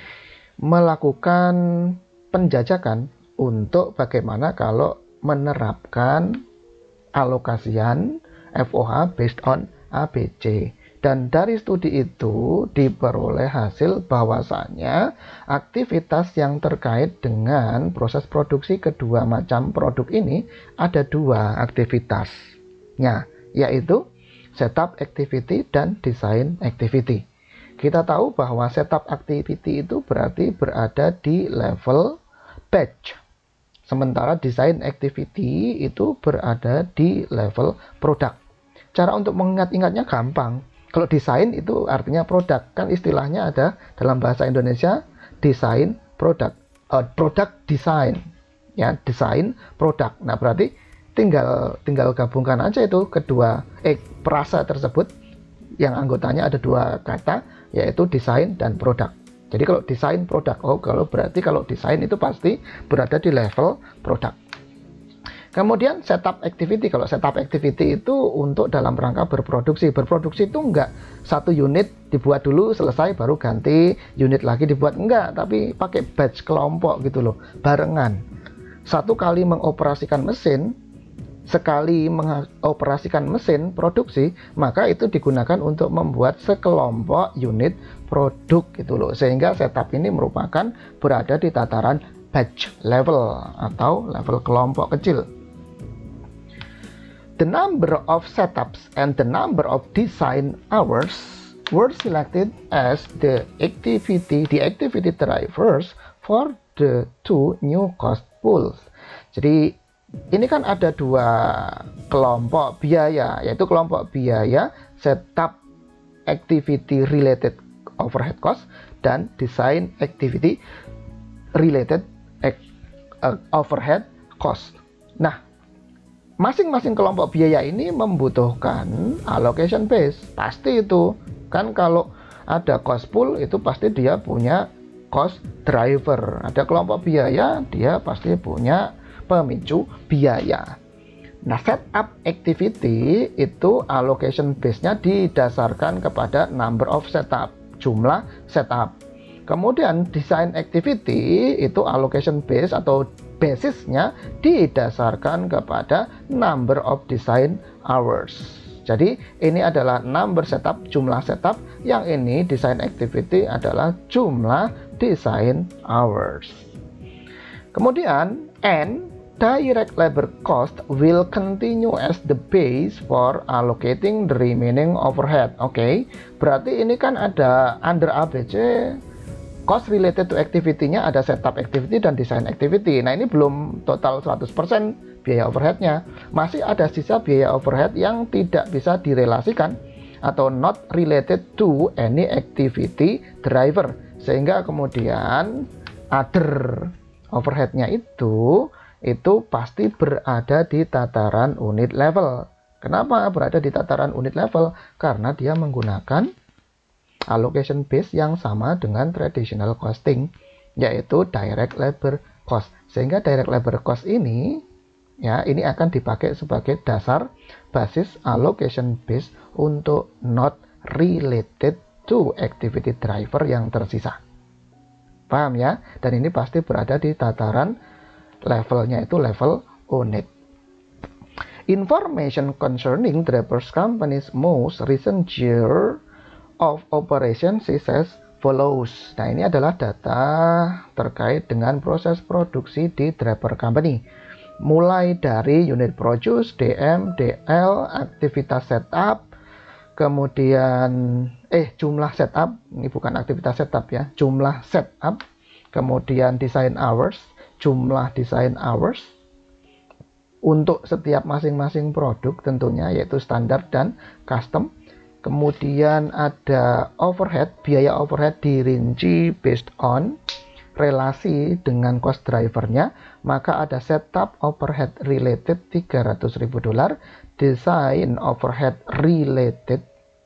[SPEAKER 1] melakukan penjajakan untuk bagaimana kalau menerapkan alokasian F O H based on A B C. Dan dari studi itu diperoleh hasil bahwasannya aktivitas yang terkait dengan proses produksi kedua macam produk ini ada dua aktivitasnya, yaitu setup activity dan design activity. Kita tahu bahwa setup activity itu berarti berada di level batch, sementara design activity itu berada di level produk. Cara untuk mengingat-ingatnya gampang. Kalau desain itu artinya produk, kan istilahnya ada dalam bahasa Indonesia desain produk, uh, produk design, ya, desain produk. Nah, berarti tinggal tinggal gabungkan aja itu kedua eh frasa tersebut yang anggotanya ada dua kata, yaitu desain dan produk. Jadi kalau desain produk, oh kalau berarti kalau desain itu pasti berada di level produk. Kemudian setup activity, kalau setup activity itu untuk dalam rangka berproduksi. Berproduksi itu enggak satu unit dibuat dulu selesai baru ganti unit lagi dibuat, enggak, tapi pakai batch kelompok gitu loh, barengan. Satu kali mengoperasikan mesin, sekali mengoperasikan mesin produksi, maka itu digunakan untuk membuat sekelompok unit produk gitu loh. Sehingga setup ini merupakan berada di tataran batch level atau level kelompok kecil. The number of setups and the number of design hours were selected as the activity the activity drivers for the two new cost pools. Jadi ini kan ada dua kelompok biaya, yaitu kelompok biaya setup activity related overhead cost dan design activity related overhead cost. Nah, masing-masing kelompok biaya ini membutuhkan allocation base. Pasti itu kan, kalau ada cost pool itu pasti dia punya cost driver. Ada kelompok biaya, dia pasti punya pemicu biaya. Nah, setup activity itu allocation base-nya didasarkan kepada number of setup, jumlah setup. Kemudian design activity itu allocation base atau basisnya didasarkan kepada number of design hours. Jadi ini adalah number setup, jumlah setup, yang ini design activity adalah jumlah design hours. Kemudian N, direct labor cost will continue as the base for allocating the remaining overhead. Oke, okay. Berarti ini kan ada under A B C cost related to activity-nya, ada setup activity dan design activity. Nah, ini belum total seratus persen biaya overhead-nya. Masih ada sisa biaya overhead yang tidak bisa direlasikan atau not related to any activity driver. Sehingga kemudian other overhead-nya itu itu pasti berada di tataran unit level. Kenapa berada di tataran unit level? Karena dia menggunakan allocation base yang sama dengan traditional costing. yaitu direct labor cost. Sehingga direct labor cost ini ya ini akan dipakai sebagai dasar basis allocation base untuk not related to activity driver yang tersisa. Paham ya? Dan ini pasti berada di tataran levelnya itu level unit. Information concerning drivers company's most recent year of operation is as follows. Nah, ini adalah data terkait dengan proses produksi di driver company. Mulai dari unit produce, D M, D L, aktivitas setup, kemudian eh jumlah setup, ini bukan aktivitas setup ya, jumlah setup, kemudian design hours, jumlah design hours untuk setiap masing-masing produk tentunya, yaitu standar dan custom. Kemudian ada overhead, biaya overhead dirinci based on relasi dengan cost drivernya, maka ada setup overhead related tiga ratus ribu dolar, design overhead related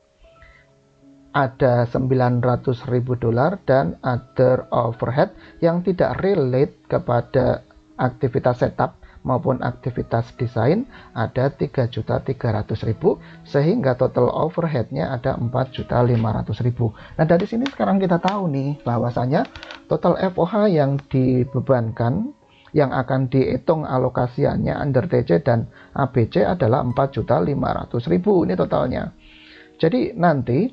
[SPEAKER 1] ada sembilan ratus ribu dolar, dan other overhead yang tidak relate kepada aktivitas setup maupun aktivitas desain ada tiga juta tiga ratus ribu, sehingga total overheadnya ada empat juta lima ratus ribu. Nah, dari sini sekarang kita tahu nih bahwasanya total F O H yang dibebankan yang akan dihitung alokasiannya under T C dan A B C adalah empat juta lima ratus ribu, ini totalnya. Jadi nanti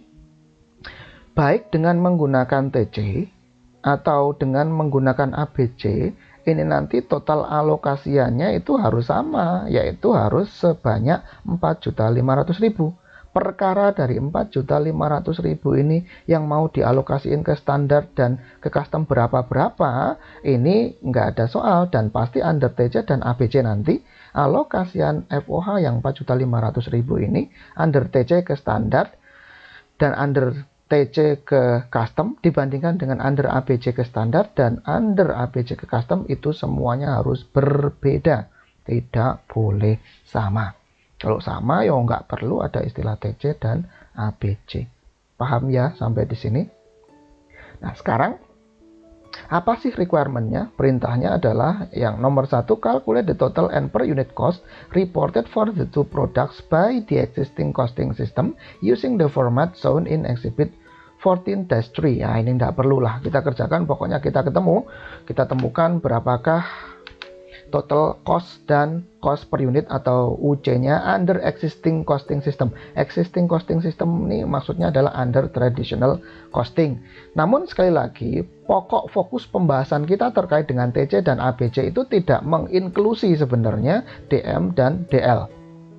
[SPEAKER 1] baik dengan menggunakan T C atau dengan menggunakan A B C, ini nanti total alokasiannya itu harus sama, yaitu harus sebanyak empat juta lima ratus ribu. Perkara dari empat juta lima ratus ribu ini yang mau dialokasiin ke standar dan ke custom berapa-berapa, ini nggak ada soal, dan pasti under T C dan A B C nanti alokasian F O H yang empat juta lima ratus ribu ini under T C ke standar dan under T C ke custom dibandingkan dengan under A B C ke standar dan under A B C ke custom itu semuanya harus berbeda, tidak boleh sama. Kalau sama ya nggak perlu ada istilah T C dan A B C. Paham ya sampai di sini? Nah, sekarang apa sih requirement-nya? Perintahnya adalah yang nomor satu, calculate the total and per unit cost reported for the two products by the existing costing system using the format shown in exhibit fourteen dash three. Ya, ini tidak perlu lah kita kerjakan, pokoknya kita ketemu, kita temukan berapakah total cost dan cost per unit atau U C-nya under existing costing system. Existing costing system ini maksudnya adalah under traditional costing. Namun sekali lagi, pokok fokus pembahasan kita terkait dengan T C dan A B C itu tidak menginklusi sebenarnya D M dan D L.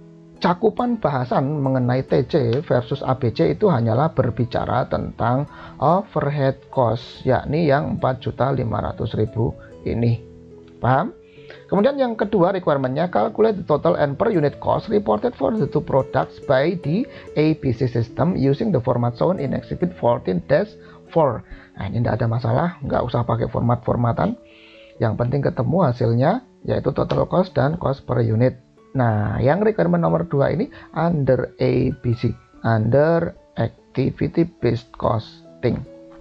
[SPEAKER 1] Cakupan bahasan mengenai T C versus A B C itu hanyalah berbicara tentang overhead cost, yakni yang empat juta lima ratus ribu ini. Paham? Kemudian yang kedua requirement-nya, calculate the total and per unit cost reported for the two products by the A B C system using the format shown in exhibit fourteen dash four. Nah, ini tidak ada masalah, nggak usah pakai format-formatan. Yang penting ketemu hasilnya, yaitu total cost dan cost per unit. Nah, yang requirement nomor dua ini under A B C, under activity based costing.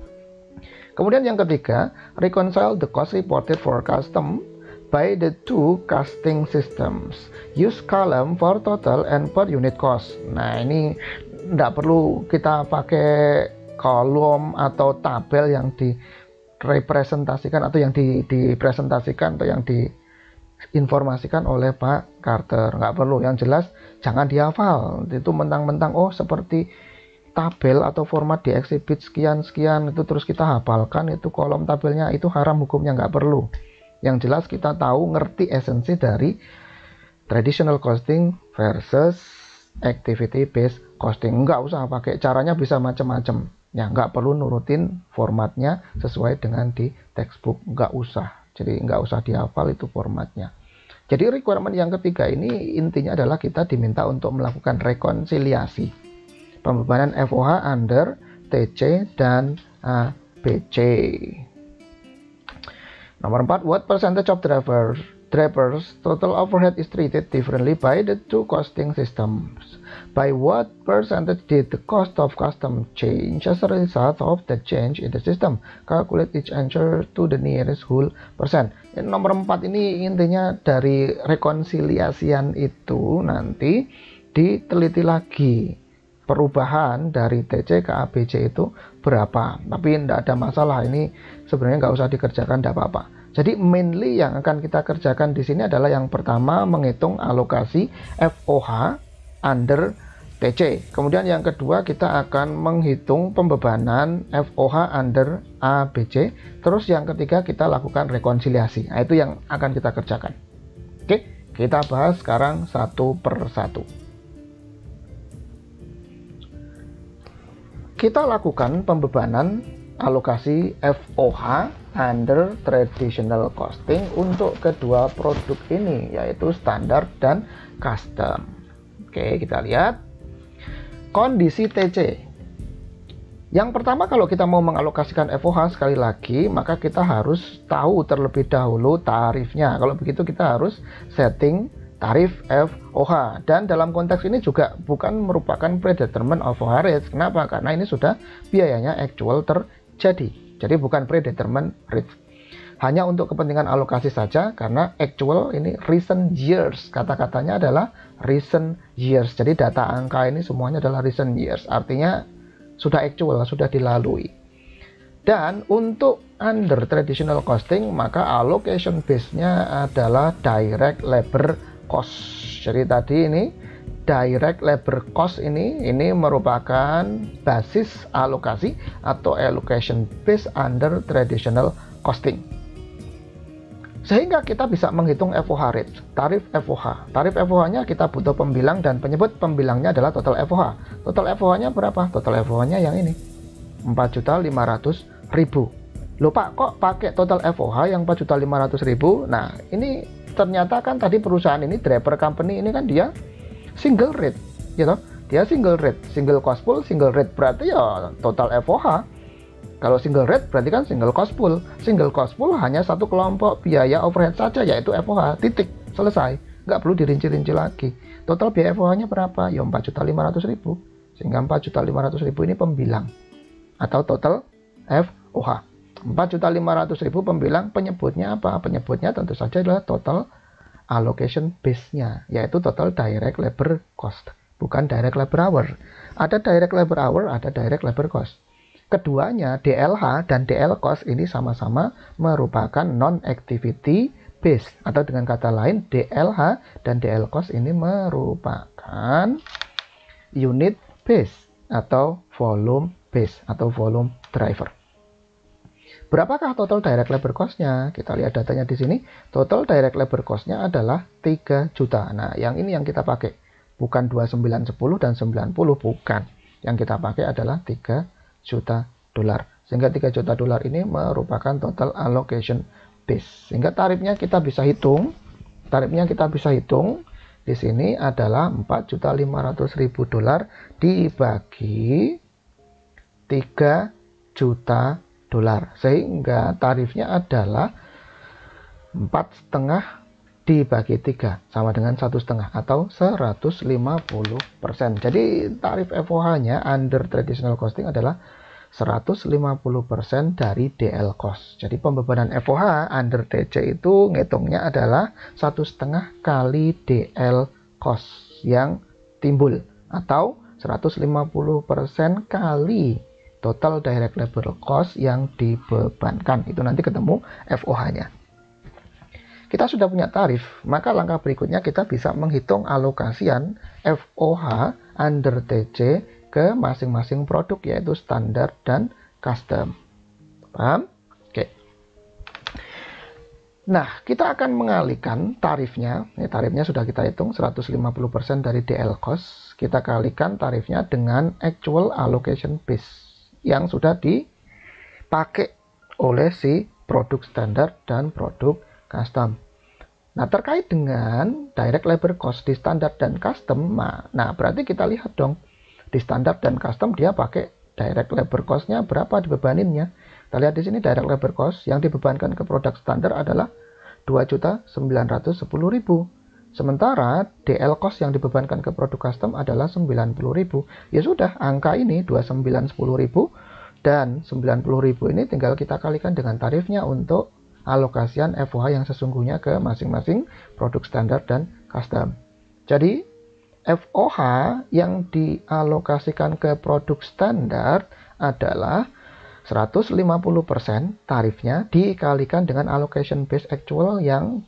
[SPEAKER 1] Kemudian yang ketiga, reconcile the cost reported for custom by the two costing systems. Use column for total and per unit cost. Nah, ini tidak perlu kita pakai kolom atau tabel yang direpresentasikan atau yang di, dipresentasikan atau yang diinformasikan oleh Pak Carter. Nggak perlu, yang jelas jangan dihafal. Itu mentang-mentang oh seperti tabel atau format di exhibit sekian-sekian itu terus kita hafalkan itu kolom tabelnya, itu haram hukumnya, nggak perlu. Yang jelas kita tahu, ngerti esensi dari traditional costing versus activity based costing. Nggak usah pakai, caranya bisa macam-macam. Ya, nggak perlu nurutin formatnya sesuai dengan di textbook. Nggak usah. Jadi nggak usah dihafal itu formatnya. Jadi requirement yang ketiga ini intinya adalah kita diminta untuk melakukan rekonsiliasi pembebanan F O H under T C dan A B C. Nomor empat, what percentage of driver drivers, total overhead is treated differently by the two costing systems. By what percentage did the cost of custom change as a result of the change in the system? Calculate each answer to the nearest whole percent. Yang nomor empat ini intinya dari rekonsiliasian itu nanti diteliti lagi perubahan dari T C ke A B C itu berapa. Tapi tidak ada masalah, ini sebenarnya nggak usah dikerjakan, tidak apa-apa. Jadi mainly yang akan kita kerjakan di sini adalah yang pertama menghitung alokasi F O H under T C. Kemudian yang kedua kita akan menghitung pembebanan F O H under A B C. Terus yang ketiga kita lakukan rekonsiliasi. Nah, itu yang akan kita kerjakan. Oke, kita bahas sekarang satu per satu. Kita lakukan pembebanan alokasi F O H under traditional costing untuk kedua produk ini, yaitu standar dan custom. Oke, kita lihat kondisi T C. Yang pertama, kalau kita mau mengalokasikan F O H sekali lagi, maka kita harus tahu terlebih dahulu tarifnya. Kalau begitu kita harus setting tarif F O H, dan dalam konteks ini juga bukan merupakan predetermined F O H rate. Kenapa? Karena ini sudah biayanya actual terjadi, jadi bukan predetermined rate. Hanya untuk kepentingan alokasi saja, karena actual ini recent years, kata-katanya adalah recent years. Jadi data angka ini semuanya adalah recent years, artinya sudah actual, sudah dilalui. Dan untuk under traditional costing, maka allocation base-nya adalah direct labor cost. Jadi tadi ini direct labor cost ini ini merupakan basis alokasi atau allocation base under traditional costing. Sehingga kita bisa menghitung F O H rate, tarif F O H. Tarif F O H-nya kita butuh pembilang, dan penyebut pembilangnya adalah total F O H. Total F O H-nya berapa? Total F O H-nya yang ini, empat juta lima ratus ribu. Loh Pak, kok pakai total F O H yang empat juta lima ratus ribu? Nah, ini ternyata kan tadi perusahaan ini, driver company ini kan dia single rate, gitu. Dia single rate, single cost pool, single rate, berarti ya total F O H. Kalau single rate berarti kan single cost pool. Single cost pool hanya satu kelompok biaya overhead saja, yaitu F O H, titik, selesai. Nggak perlu dirinci-rinci lagi. Total biaya F O H-nya berapa? Ya empat juta lima ratus ribu. Sehingga empat juta lima ratus ribu ini pembilang atau total F O H. empat juta lima ratus ribu pembilang, penyebutnya apa? Penyebutnya tentu saja adalah total allocation base-nya, yaitu total direct labor cost, bukan direct labor hour. Ada direct labor hour, ada direct labor cost. Keduanya, D L H dan D L cost ini sama-sama merupakan non-activity base, atau dengan kata lain D L H dan D L cost ini merupakan unit base atau volume base atau volume driver. Berapakah total direct labor cost-nya? Kita lihat datanya di sini. Total direct labor cost-nya adalah tiga juta. Nah, yang ini yang kita pakai. Bukan dua puluh sembilan, sepuluh, dan sembilan puluh. Bukan. Yang kita pakai adalah tiga juta dolar. Sehingga tiga juta dolar ini merupakan total allocation base. Sehingga tarifnya kita bisa hitung. Tarifnya kita bisa hitung. Di sini adalah empat juta lima ratus ribu dolar dibagi tiga juta dolar, sehingga tarifnya adalah empat setengah dibagi tiga sama dengan satu setengah atau seratus lima puluh persen. Jadi tarif F O H-nya under traditional costing adalah seratus lima puluh persen dari D L cost. Jadi pembebanan F O H under T C itu ngitungnya adalah satu setengah kali D L cost yang timbul, atau seratus lima puluh persen kali total direct labor cost yang dibebankan. Itu nanti ketemu F O H-nya. Kita sudah punya tarif, maka langkah berikutnya kita bisa menghitung alokasian F O H under T C ke masing-masing produk, yaitu standar dan custom. Paham? Oke. Nah, kita akan mengalihkan tarifnya. Ini tarifnya sudah kita hitung, seratus lima puluh persen dari D L cost. Kita kalikan tarifnya dengan actual allocation base yang sudah dipakai oleh si produk standar dan produk custom. Nah, terkait dengan direct labor cost di standar dan custom, nah berarti kita lihat dong, di standar dan custom dia pakai direct labor cost-nya berapa dibebaninnya. Kita lihat di sini direct labor cost yang dibebankan ke produk standar adalah dua juta sembilan ratus sepuluh ribu. Sementara D L cost yang dibebankan ke produk custom adalah sembilan puluh ribu. Ya sudah, angka ini dua puluh sembilan sepuluh ribu dan sembilan puluh ribu ini tinggal kita kalikan dengan tarifnya untuk alokasian F O H yang sesungguhnya ke masing-masing produk standar dan custom. Jadi F O H yang dialokasikan ke produk standar adalah seratus lima puluh persen tarifnya dikalikan dengan allocation base actual yang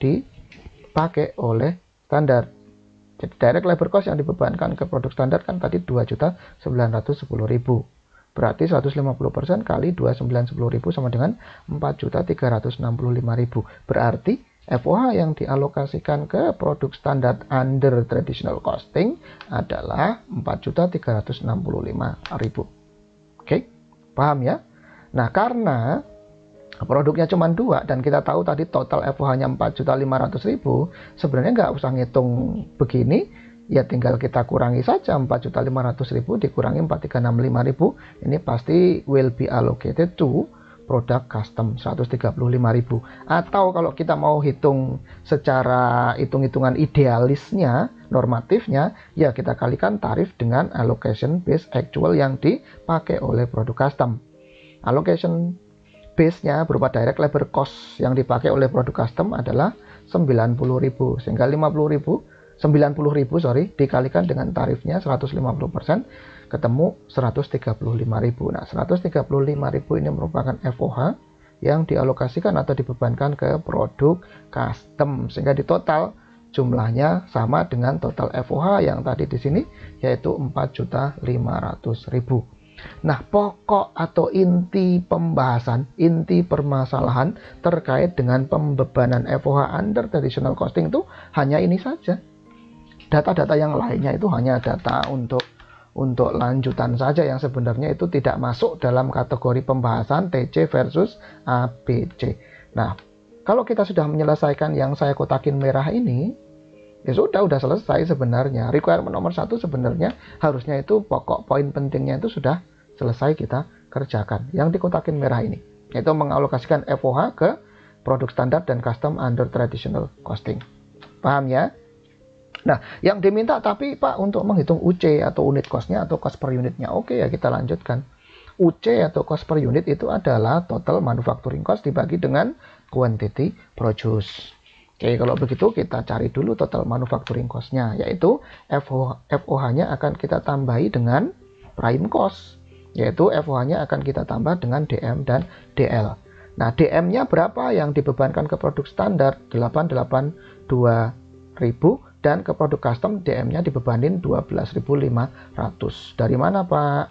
[SPEAKER 1] dipakai oleh standar. Jadi direct labor cost yang dibebankan ke produk standar kan tadi dua juta sembilan ratus sepuluh ribu. Berarti seratus lima puluh persen kali dua juta sembilan ratus sepuluh ribu sama dengan empat juta tiga ratus enam puluh lima ribu. Berarti F O H yang dialokasikan ke produk standar under traditional costing adalah empat juta tiga ratus enam puluh lima ribu. Oke, paham ya? Nah, karena produknya cuma dua dan kita tahu tadi total F O H-nya empat juta lima ratus ribu, sebenarnya nggak usah ngitung begini, ya tinggal kita kurangi saja empat juta lima ratus ribu dikurangi empat juta tiga ratus enam puluh lima ribu, ini pasti will be allocated to produk custom seratus tiga puluh lima ribu. Atau kalau kita mau hitung secara hitung-hitungan idealisnya, normatifnya, ya kita kalikan tarif dengan allocation base actual yang dipakai oleh produk custom. Allocation base-nya berupa direct labor cost yang dipakai oleh produk custom adalah sembilan puluh ribu, sehingga lima puluh ribu, sembilan puluh ribu sorry dikalikan dengan tarifnya seratus lima puluh persen ketemu seratus tiga puluh lima ribu. Nah, seratus tiga puluh lima ribu ini merupakan F O H yang dialokasikan atau dibebankan ke produk custom, sehingga di total jumlahnya sama dengan total F O H yang tadi di sini, yaitu empat juta lima ratus ribu. Nah, pokok atau inti pembahasan, inti permasalahan terkait dengan pembebanan F O H under traditional costing itu hanya ini saja. Data-data yang lainnya itu hanya data untuk untuk lanjutan saja yang sebenarnya itu tidak masuk dalam kategori pembahasan T C versus A B C. Nah, kalau kita sudah menyelesaikan yang saya kotakin merah ini, ya sudah, udah selesai sebenarnya. Requirement nomor satu sebenarnya harusnya itu pokok poin pentingnya itu sudah selesai kita kerjakan. Yang dikotakin merah ini, yaitu mengalokasikan F O H ke produk standar dan custom under traditional costing. Paham ya? Nah, yang diminta tapi Pak untuk menghitung U C atau unit cost-nya atau cost per unitnya. Oke ya, kita lanjutkan. U C atau cost per unit itu adalah total manufacturing cost dibagi dengan quantity produced. Oke, kalau begitu kita cari dulu total manufacturing cost-nya, yaitu F O H-nya akan kita tambahi dengan prime cost, yaitu F O H-nya akan kita tambah dengan D M dan D L. Nah, D M-nya berapa yang dibebankan ke produk standar? delapan ratus delapan puluh dua ribu, dan ke produk custom D M-nya dibebanin dua belas ribu lima ratus. Dari mana, Pak?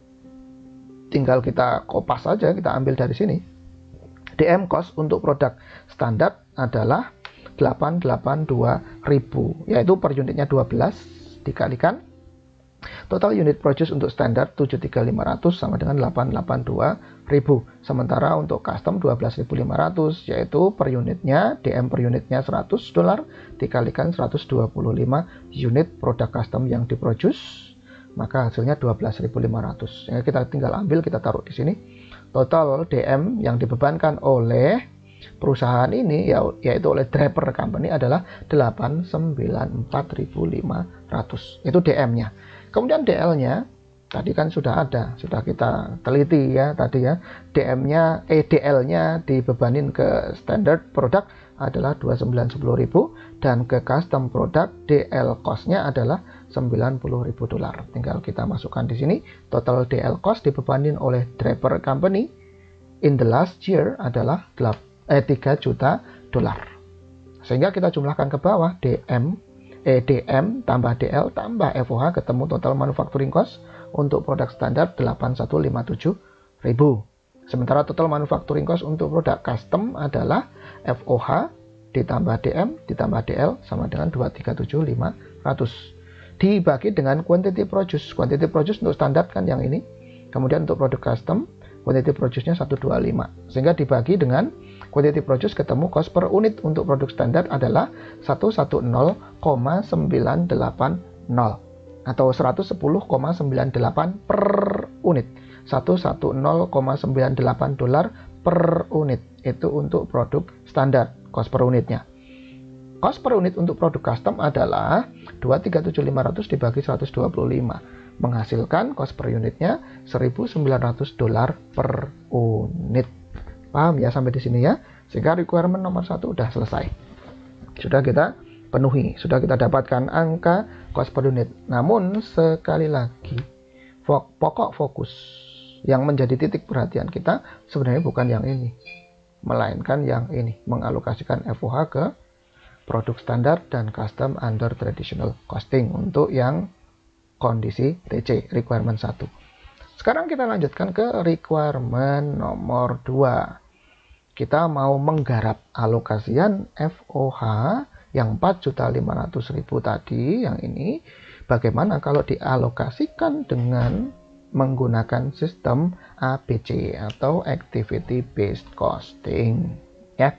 [SPEAKER 1] Tinggal kita kopas saja, kita ambil dari sini. D M cost untuk produk standar adalah delapan ratus delapan puluh dua ribu, yaitu per unitnya dua belas dikalikan total unit produce untuk standar tujuh puluh tiga ribu lima ratus sama dengan delapan ratus delapan puluh dua ribu. Sementara untuk custom dua belas ribu lima ratus, yaitu per unitnya D M per unitnya seratus dolar dikalikan seratus dua puluh lima unit produk custom yang diproduce, maka hasilnya dua belas ribu lima ratus. Ya, kita tinggal ambil, kita taruh di sini. Total D M yang dibebankan oleh perusahaan ini ya, yaitu oleh Draper Company adalah delapan ratus sembilan puluh empat ribu lima ratus. Itu D M-nya. Kemudian D L-nya tadi kan sudah ada, sudah kita teliti ya tadi ya. D M-nya, eh D L-nya dibebanin ke standard produk adalah dua puluh sembilan sepuluh ribu dan ke custom produk D L cost-nya adalah sembilan puluh ribu dolar. Tinggal kita masukkan di sini. Total D L cost dibebanin oleh Draper Company in the last year adalah tiga juta dolar. Sehingga kita jumlahkan ke bawah D M eh, D M tambah D L tambah F O H ketemu total manufacturing cost untuk produk standar delapan ratus lima puluh tujuh ribu. Sementara total manufacturing cost untuk produk custom adalah F O H ditambah D M ditambah D L sama dengan dua ratus tiga puluh tujuh ribu lima ratus. Dibagi dengan quantity produce. Quantity produce untuk standar kan yang ini. Kemudian untuk produk custom quantity produce-nya seratus dua puluh lima. Sehingga dibagi dengan quantity produce ketemu cost per unit untuk produk standar adalah seratus sepuluh koma sembilan delapan nol atau seratus sepuluh koma sembilan delapan per unit. seratus sepuluh koma sembilan delapan dolar per unit. Itu untuk produk standar. cost per unitnya. Cost per unit untuk produk custom adalah dua puluh tiga ribu tujuh ribu lima ratus dibagi seratus dua puluh lima, menghasilkan cost per unitnya seribu sembilan ratus dolar per unit. Paham ya sampai di sini ya? Sehingga requirement nomor satu udah selesai. Sudah kita penuhi, sudah kita dapatkan angka cost per unit. Namun sekali lagi, pokok fokus yang menjadi titik perhatian kita sebenarnya bukan yang ini, melainkan yang ini, mengalokasikan F O H ke produk standar dan custom under traditional costing untuk yang kondisi T C, requirement satu. Sekarang kita lanjutkan ke requirement nomor dua. Kita mau menggarap alokasian F O H yang empat juta lima ratus ribu tadi, yang ini, bagaimana kalau dialokasikan dengan menggunakan sistem A B C atau Activity Based Costing ya.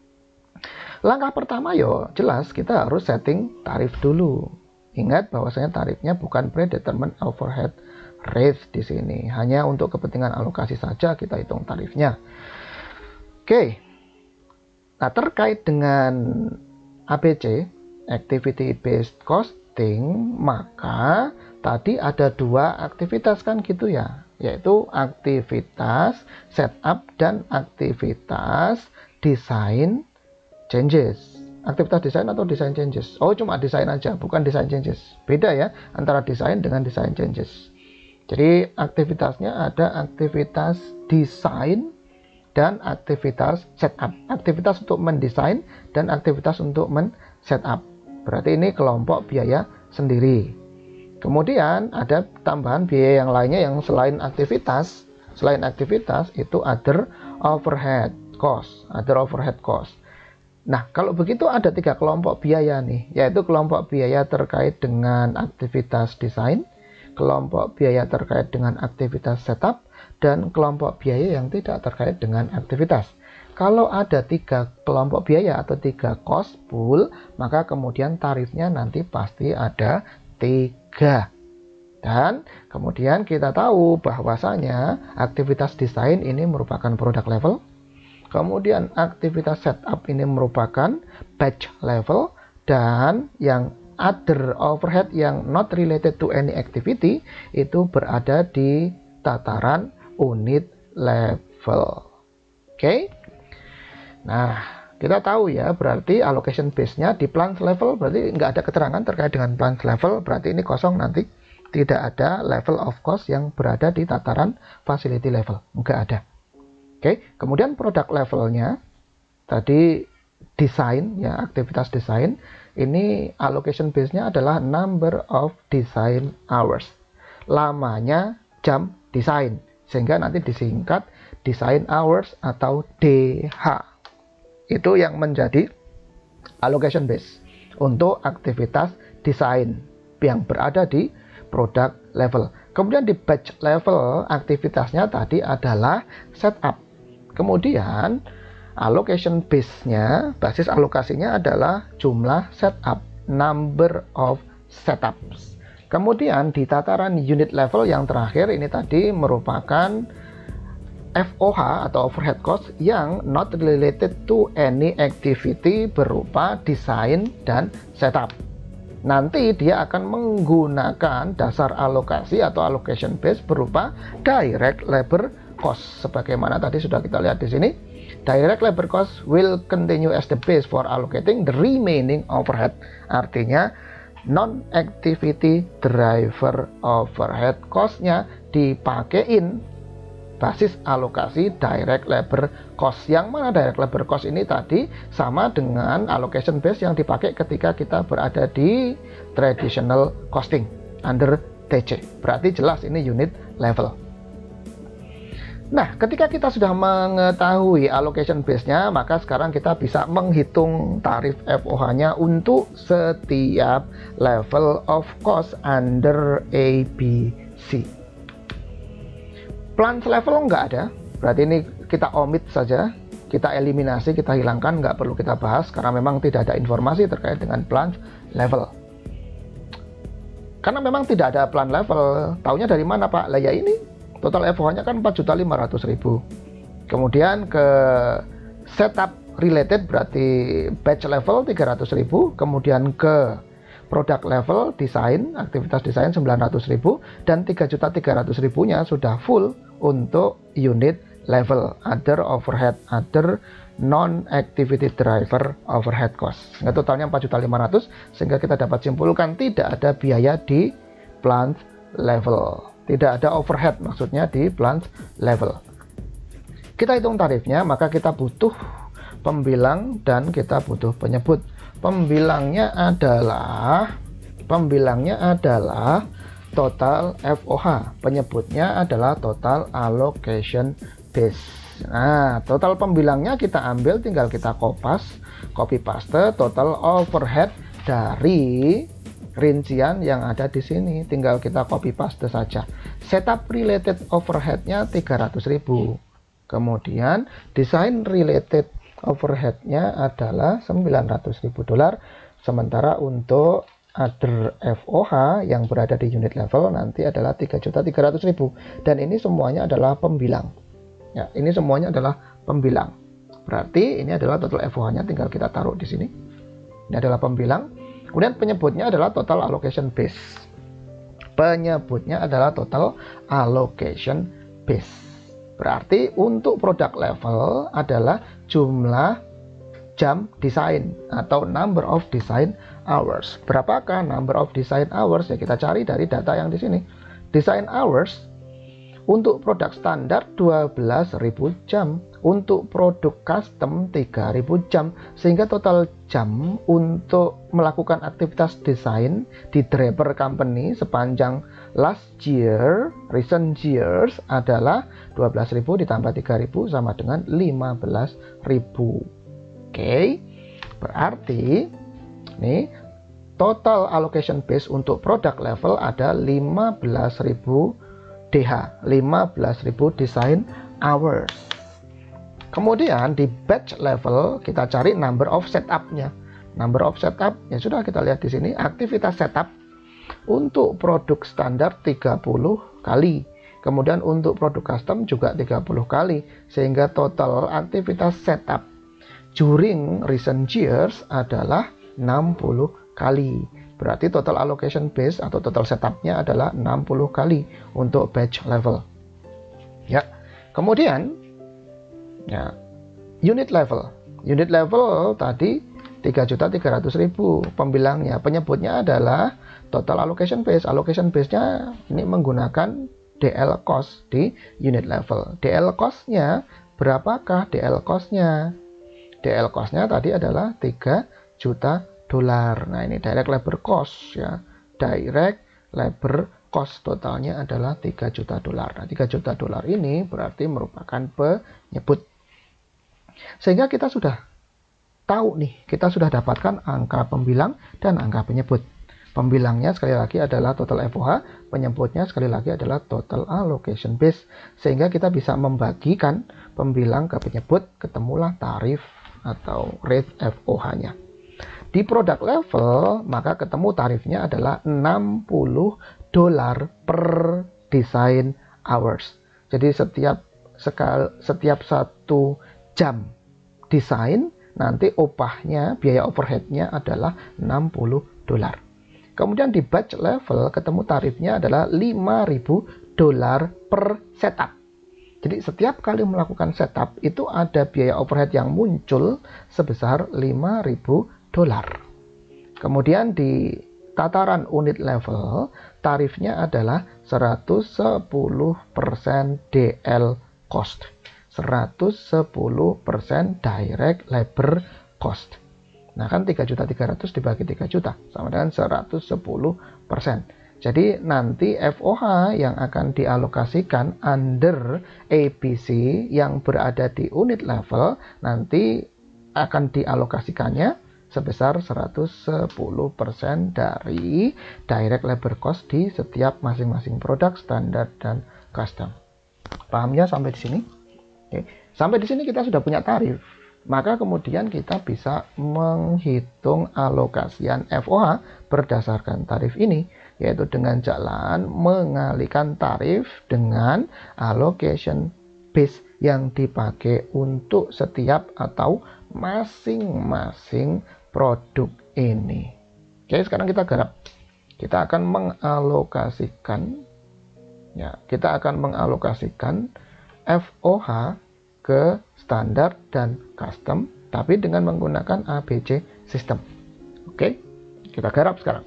[SPEAKER 1] Langkah pertama yo jelas kita harus setting tarif dulu. Ingat bahwasanya tarifnya bukan predetermined overhead rate di sini, hanya untuk kepentingan alokasi saja kita hitung tarifnya. Oke. Nah, terkait dengan A B C, Activity Based Costing, maka tadi ada dua aktivitas kan gitu ya, yaitu aktivitas setup dan aktivitas design changes. Aktivitas desain atau design changes? Oh, cuma desain aja, bukan design changes. Beda ya antara desain dengan design changes. Jadi aktivitasnya ada aktivitas desain dan aktivitas setup. Aktivitas untuk mendesain dan aktivitas untuk men-setup. Berarti ini kelompok biaya sendiri. Kemudian ada tambahan biaya yang lainnya yang selain aktivitas. Selain aktivitas itu other overhead cost. Other overhead cost. Nah, kalau begitu ada tiga kelompok biaya nih, yaitu kelompok biaya terkait dengan aktivitas desain, kelompok biaya terkait dengan aktivitas setup, dan kelompok biaya yang tidak terkait dengan aktivitas. Kalau ada tiga kelompok biaya atau tiga cost pool, maka kemudian tarifnya nanti pasti ada tiga. Dan kemudian kita tahu bahwasanya aktivitas desain ini merupakan product level. Kemudian aktivitas setup ini merupakan batch level, dan yang other overhead yang not related to any activity itu berada di tataran unit level. Oke. Okay? Nah, kita tahu ya, berarti allocation base-nya di plant level, berarti nggak ada keterangan terkait dengan plant level, berarti ini kosong nanti. Tidak ada level of cost yang berada di tataran facility level, nggak ada. Oke, kemudian produk levelnya tadi desain ya, aktivitas desain ini allocation base-nya adalah number of design hours, lamanya jam desain, sehingga nanti disingkat design hours atau D H. Itu yang menjadi allocation base untuk aktivitas desain yang berada di product level. Kemudian di batch level aktivitasnya tadi adalah setup. Kemudian allocation base-nya, basis alokasinya adalah jumlah setup, number of setups. Kemudian di tataran unit level yang terakhir ini tadi merupakan F O H atau overhead cost yang not related to any activity berupa desain dan setup. Nanti dia akan menggunakan dasar alokasi atau allocation base berupa direct labor cost, sebagaimana tadi sudah kita lihat di sini. Direct labor cost will continue as the base for allocating the remaining overhead. Artinya non-activity driver overhead cost-nya dipakein basis alokasi direct labor cost. Yang mana direct labor cost ini tadi sama dengan allocation base yang dipakai ketika kita berada di traditional costing under T C. Berarti jelas ini unit level. Nah, ketika kita sudah mengetahui allocation base-nya, maka sekarang kita bisa menghitung tarif F O H-nya untuk setiap level of cost under A B C. Plant level nggak ada, berarti ini kita omit saja, kita eliminasi, kita hilangkan, nggak perlu kita bahas, karena memang tidak ada informasi terkait dengan plant level. Karena memang tidak ada plant level, taunya dari mana Pak? Lah ya ini, total F O H-nya kan empat juta lima ratus ribu. Kemudian ke setup related berarti batch level tiga ratus ribu, kemudian ke product level desain, aktivitas desain sembilan ratus ribu, dan tiga juta tiga ratus ribu-nya sudah full untuk unit level, other overhead, other non-activity driver overhead cost. Sehingga totalnya empat juta lima ratus ribu, sehingga kita dapat simpulkan tidak ada biaya di plant level. Tidak ada overhead maksudnya di plant level. Kita hitung tarifnya, maka kita butuh pembilang dan kita butuh penyebut. Pembilangnya adalah pembilangnya adalah total F O H. Penyebutnya adalah total allocation base. Nah, total pembilangnya kita ambil, tinggal kita kopas, copy paste total overhead dari rincian yang ada di sini, tinggal kita copy paste saja. Setup related overheadnya tiga ratus ribu, kemudian design related overheadnya adalah sembilan ratus ribu dolar, sementara untuk other F O H yang berada di unit level nanti adalah tiga juta tiga ratus ribu, dan ini semuanya adalah pembilang ya, ini semuanya adalah pembilang. Berarti ini adalah total F O H nya, tinggal kita taruh di sini. Ini adalah pembilang. Kemudian penyebutnya adalah total allocation base. Penyebutnya adalah total allocation base. Berarti untuk product level adalah jumlah jam desain atau number of design hours. Berapakah number of design hours? Ya, kita cari dari data yang di sini. Design hours untuk produk standar dua belas ribu jam, untuk produk custom tiga ribu jam, sehingga total jam untuk melakukan aktivitas desain di Draper Company sepanjang last year, recent years adalah dua belas ribu ditambah tiga ribu sama dengan lima belas ribu. Oke, berarti nih total allocation base untuk product level ada lima belas ribu D H, lima belas ribu design hours. Kemudian di batch level kita cari number of setup-nya. Number of setup ya sudah kita lihat di sini, aktivitas setup untuk produk standar tiga puluh kali. Kemudian untuk produk custom juga tiga puluh kali, sehingga total aktivitas setup during recent years adalah enam puluh kali. Berarti total allocation base atau total setupnya adalah enam puluh kali untuk batch level. Ya, kemudian ya, unit level. Unit level tadi tiga juta tiga ratus ribu pembilangnya. Penyebutnya adalah total allocation base. Allocation base-nya ini menggunakan D L cost di unit level. D L cost-nya berapakah D L cost-nya? D L cost-nya tadi adalah tiga juta dolar. Nah, ini direct labor cost ya. Direct labor cost totalnya adalah tiga juta dolar. Nah, tiga juta dolar ini berarti merupakan penyebut. Sehingga kita sudah tahu nih, kita sudah dapatkan angka pembilang dan angka penyebut. Pembilangnya sekali lagi adalah total F O H, penyebutnya sekali lagi adalah total allocation base. Sehingga kita bisa membagikan pembilang ke penyebut, ketemulah tarif atau rate F O H-nya. Di product level, maka ketemu tarifnya adalah enam puluh dolar per design hours. Jadi setiap sekal, setiap satu jam desain, nanti upahnya, biaya overheadnya adalah enam puluh dolar. Kemudian di batch level, ketemu tarifnya adalah lima ribu dolar per setup. Jadi setiap kali melakukan setup, itu ada biaya overhead yang muncul sebesar lima ribu dolar. Kemudian di tataran unit level, tarifnya adalah seratus sepuluh persen D L cost, seratus sepuluh persen direct labor cost. Nah, kan tiga juta tiga ratus dibagi tiga juta sama dengan seratus sepuluh persen. Jadi nanti F O H yang akan dialokasikan under A B C yang berada di unit level nanti akan dialokasikannya sebesar seratus sepuluh persen dari direct labor cost di setiap masing-masing produk standar dan custom. Pahamnya sampai di sini? Oke. Sampai di sini kita sudah punya tarif. Maka kemudian kita bisa menghitung alokasian F O H berdasarkan tarif ini, yaitu dengan jalan mengalihkan tarif dengan allocation base yang dipakai untuk setiap atau masing-masing produk ini. Oke, sekarang kita garap. Kita akan mengalokasikan ya, kita akan mengalokasikan F O H ke standar dan custom, tapi dengan menggunakan A B C system. Oke, kita garap sekarang.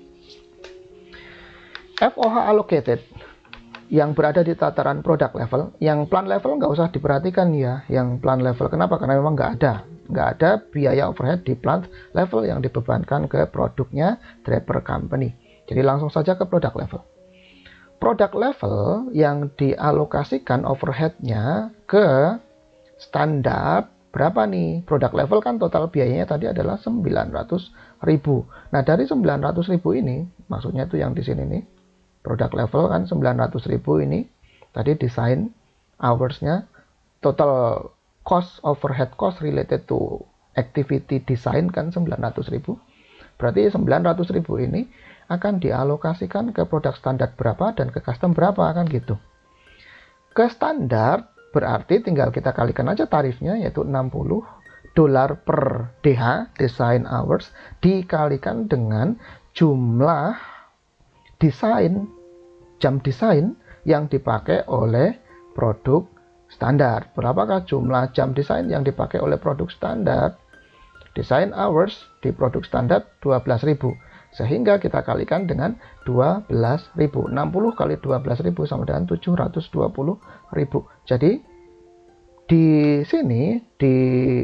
[SPEAKER 1] F O H allocated yang berada di tataran product level, yang plan level nggak usah diperhatikan ya, yang plan level kenapa? Karena memang nggak ada, nggak ada biaya overhead di plant level yang dibebankan ke produknya Draper Company. Jadi langsung saja ke product level. Product level yang dialokasikan overheadnya ke standar berapa nih? Product level kan total biayanya tadi adalah sembilan ratus ribu. Nah, dari sembilan ratus ribu ini, maksudnya itu yang di sini nih, product level kan sembilan ratus ribu ini, tadi design hours-nya, total cost, overhead cost related to activity design kan sembilan ratus ribu. Berarti sembilan ratus ribu ini akan dialokasikan ke produk standar berapa dan ke custom berapa, kan gitu. Ke standar berarti tinggal kita kalikan aja tarifnya, yaitu enam puluh dolar per D H, design hours, dikalikan dengan jumlah desain, jam desain yang dipakai oleh produk standar. Berapakah jumlah jam desain yang dipakai oleh produk standar? Design hours di produk standar dua belas ribu. Sehingga kita kalikan dengan dua belas ribu. enam puluh kali dua belas ribu sama dengan tujuh ratus dua puluh ribu. Jadi di sini di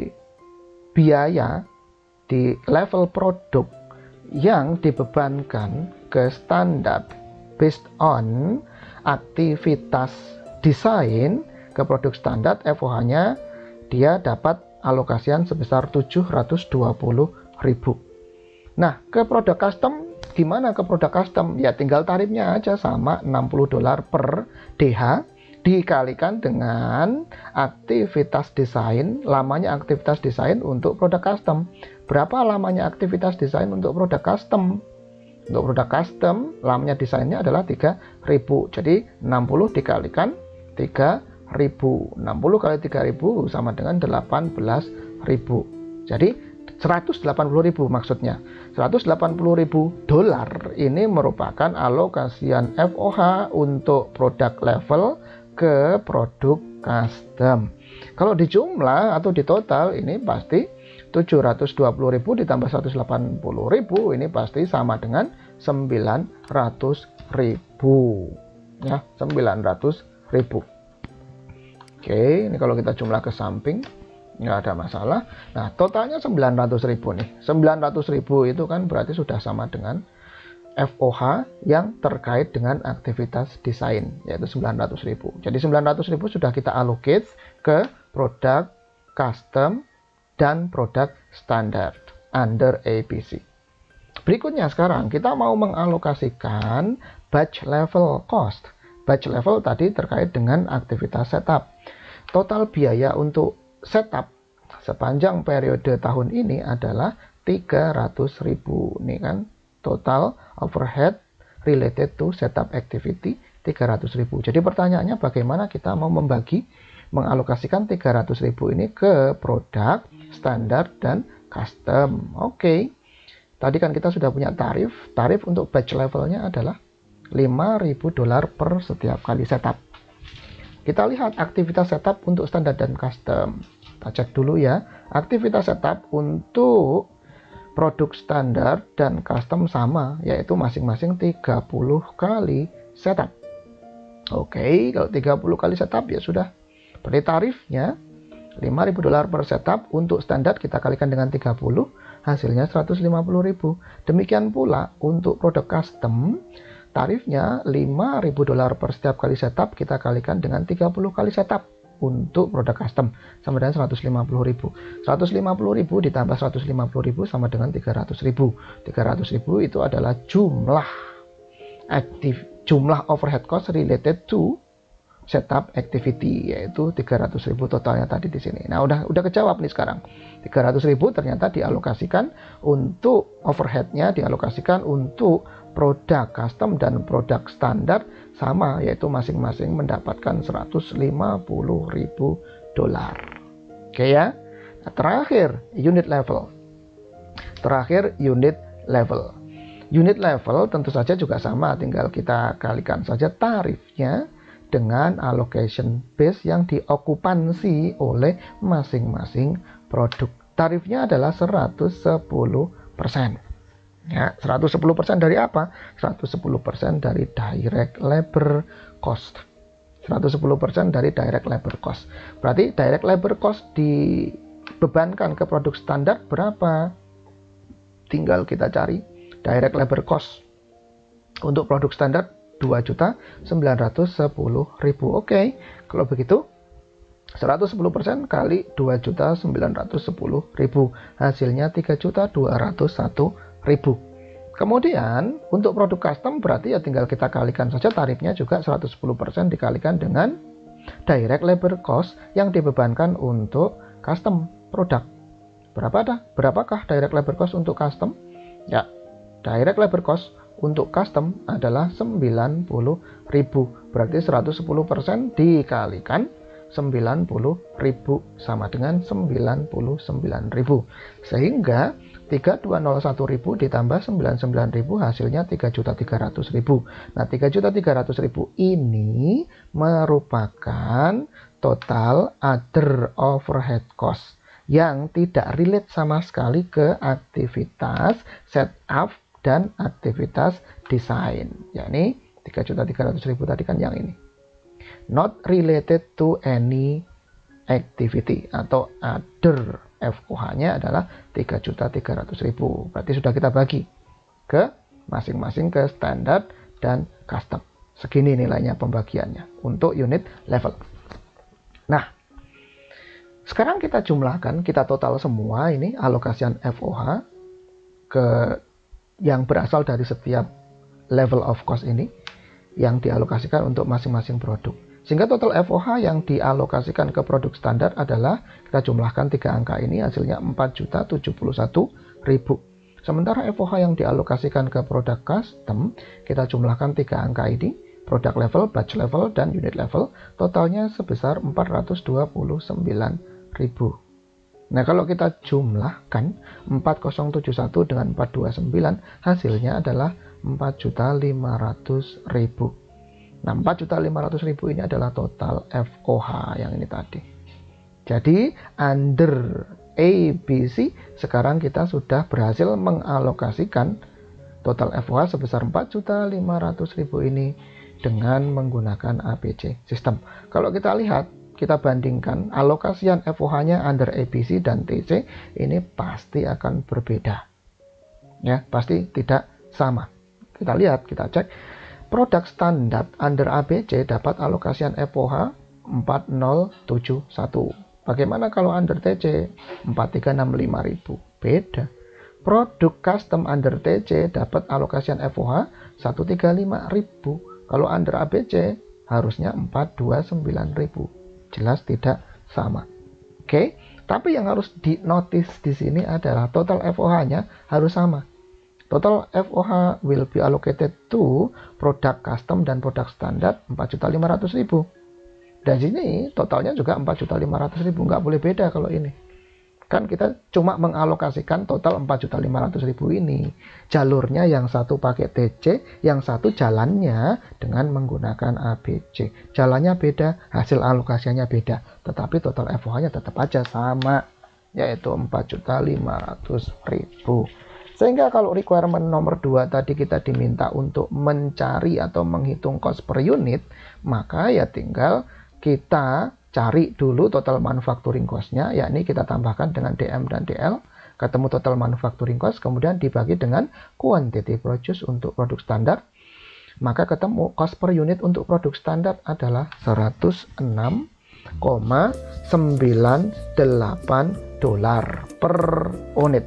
[SPEAKER 1] biaya di level produk yang dibebankan ke standar based on aktivitas desain ke produk standar, F O H-nya dia dapat alokasian sebesar tujuh ratus dua puluh ribu. Nah, ke produk custom gimana? Ke produk custom ya tinggal tarifnya aja sama enam puluh dolar per D H dikalikan dengan aktivitas desain, lamanya aktivitas desain untuk produk custom. Berapa lamanya aktivitas desain untuk produk custom? Untuk produk custom, lamanya desainnya adalah tiga ribu. Jadi enam puluh dikalikan tiga ribu. enam puluh kali tiga ribu sama dengan delapan belas ribu. Jadi seratus delapan puluh ribu maksudnya. seratus delapan puluh ribu dolar ini merupakan alokasian F O H untuk produk level ke produk custom. Kalau di jumlah atau di total ini pasti tujuh ratus dua puluh ribu ditambah seratus delapan puluh ribu ini pasti sama dengan sembilan ratus ribu. Ya, sembilan ratus ribu. Oke, ini kalau kita jumlah ke samping nggak ada masalah. Nah, totalnya sembilan ratus ribu nih. sembilan ratus ribu itu kan berarti sudah sama dengan F O H yang terkait dengan aktivitas desain, yaitu sembilan ratus ribu. Jadi sembilan ratus ribu sudah kita allocate ke produk custom dan produk standar under A B C. Berikutnya sekarang kita mau mengalokasikan batch level cost. Batch level tadi terkait dengan aktivitas setup. Total biaya untuk setup sepanjang periode tahun ini adalah tiga ratus ribu. Ini kan total overhead related to setup activity tiga ratus ribu. Jadi pertanyaannya bagaimana kita mau membagi, mengalokasikan tiga ratus ribu ini ke produk, standar, dan custom. Oke, tadi kan kita sudah punya tarif. Tarif untuk batch levelnya adalah lima ribu dolar per setiap kali setup. Kita lihat aktivitas setup untuk standar dan custom. Kita cek dulu ya. Aktivitas setup untuk produk standar dan custom sama, yaitu masing-masing tiga puluh kali setup. Oke, kalau tiga puluh kali setup ya sudah. Berarti tarifnya lima ribu dolar per setup. Untuk standar kita kalikan dengan tiga puluh, hasilnya seratus lima puluh ribu. Demikian pula untuk produk custom, tarifnya lima ribu dolar per setiap kali setup, kita kalikan dengan tiga puluh kali setup untuk produk custom sama dengan seratus lima puluh ribu. seratus lima puluh ribu ditambah seratus lima puluh ribu sama dengan tiga ratus ribu. tiga ratus ribu itu adalah jumlah aktif, jumlah overhead cost related to setup activity, yaitu tiga ratus ribu totalnya tadi di sini. Nah, udah udah kejawab nih sekarang. tiga ratus ribu ternyata dialokasikan untuk overheadnya, dialokasikan untuk produk custom dan produk standar sama, yaitu masing-masing mendapatkan seratus lima puluh ribu dolar. Oke ya. Nah, terakhir unit level. Terakhir unit level. Unit level tentu saja juga sama, tinggal kita kalikan saja tarifnya dengan allocation base yang diokupansi oleh masing-masing produk. Tarifnya adalah seratus sepuluh persen. Ya, seratus sepuluh persen dari apa? seratus sepuluh persen dari direct labor cost. seratus sepuluh persen dari direct labor cost. Berarti direct labor cost dibebankan ke produk standar berapa? Tinggal kita cari direct labor cost untuk produk standar dua juta sembilan ratus sepuluh ribu. Oke, kalau begitu seratus sepuluh persen kali dua juta sembilan ratus sepuluh ribu, hasilnya tiga juta dua ratus satu ribu. Kemudian untuk produk custom berarti ya tinggal kita kalikan saja tarifnya juga seratus sepuluh persen dikalikan dengan direct labor cost yang dibebankan untuk custom produk. Berapa dah? Berapakah direct labor cost untuk custom? Ya, direct labor cost untuk custom adalah sembilan puluh ribu. Berarti seratus sepuluh persen dikalikan sembilan puluh ribu sama dengan sembilan puluh sembilan ribu. Sehingga tiga ribu dua ratus satu ribu ditambah sembilan puluh sembilan ribu hasilnya tiga juta tiga ratus ribu. Nah, tiga juta tiga ratus ribu ini merupakan total other overhead cost yang tidak relate sama sekali ke aktivitas setup dan aktivitas desain. Yakni tiga juta tiga ratus ribu tadi kan yang ini. Not related to any activity atau other F O H-nya adalah tiga juta tiga ratus ribu. Berarti sudah kita bagi ke masing-masing ke standar dan custom. Segini nilainya pembagiannya untuk unit level. Nah, sekarang kita jumlahkan, kita total semua ini alokasian F O H ke yang berasal dari setiap level of cost ini yang dialokasikan untuk masing-masing produk. Sehingga total F O H yang dialokasikan ke produk standar adalah, kita jumlahkan tiga angka ini, hasilnya empat juta tujuh puluh satu ribu. Sementara F O H yang dialokasikan ke produk custom, kita jumlahkan tiga angka ini, produk level, batch level, dan unit level, totalnya sebesar empat ratus dua puluh sembilan ribu. Nah, kalau kita jumlahkan empat ribu tujuh puluh satu dengan empat ratus dua puluh sembilan, hasilnya adalah empat juta lima ratus ribu. Nah, empat juta lima ratus ribu ini adalah total F O H yang ini tadi. Jadi, under A B C, sekarang kita sudah berhasil mengalokasikan total F O H sebesar empat juta lima ratus ribu ini dengan menggunakan A B C sistem. Kalau kita lihat, kita bandingkan alokasian F O H-nya under A B C dan T C, ini pasti akan berbeda. Ya, pasti tidak sama. Kita lihat, kita cek. Produk standar under A B C dapat alokasian F O H empat nol tujuh satu. Bagaimana kalau under T C empat tiga enam lima ribu? Beda. Produk custom under T C dapat alokasian F O H satu tiga lima ribu. Kalau under A B C harusnya empat dua sembilan ribu. Jelas tidak sama. Oke, tapi yang harus di notice di sini adalah total F O H-nya harus sama. Total F O H will be allocated to produk custom dan produk standar empat juta lima ratus ribu. Dan sini totalnya juga empat juta lima ratus ribu. Nggak boleh beda kalau ini. Kan kita cuma mengalokasikan total empat juta lima ratus ribu ini. Jalurnya yang satu pakai T C, yang satu jalannya dengan menggunakan A B C. Jalannya beda, hasil alokasinya beda. Tetapi total F O H-nya tetap aja sama, yaitu empat juta lima ratus ribu. Sehingga kalau requirement nomor dua tadi kita diminta untuk mencari atau menghitung cost per unit, maka ya tinggal kita cari dulu total manufacturing cost-nya, yakni kita tambahkan dengan D M dan D L, ketemu total manufacturing cost, kemudian dibagi dengan quantity produced untuk produk standar, maka ketemu cost per unit untuk produk standar adalah seratus enam koma sembilan delapan dolar per unit.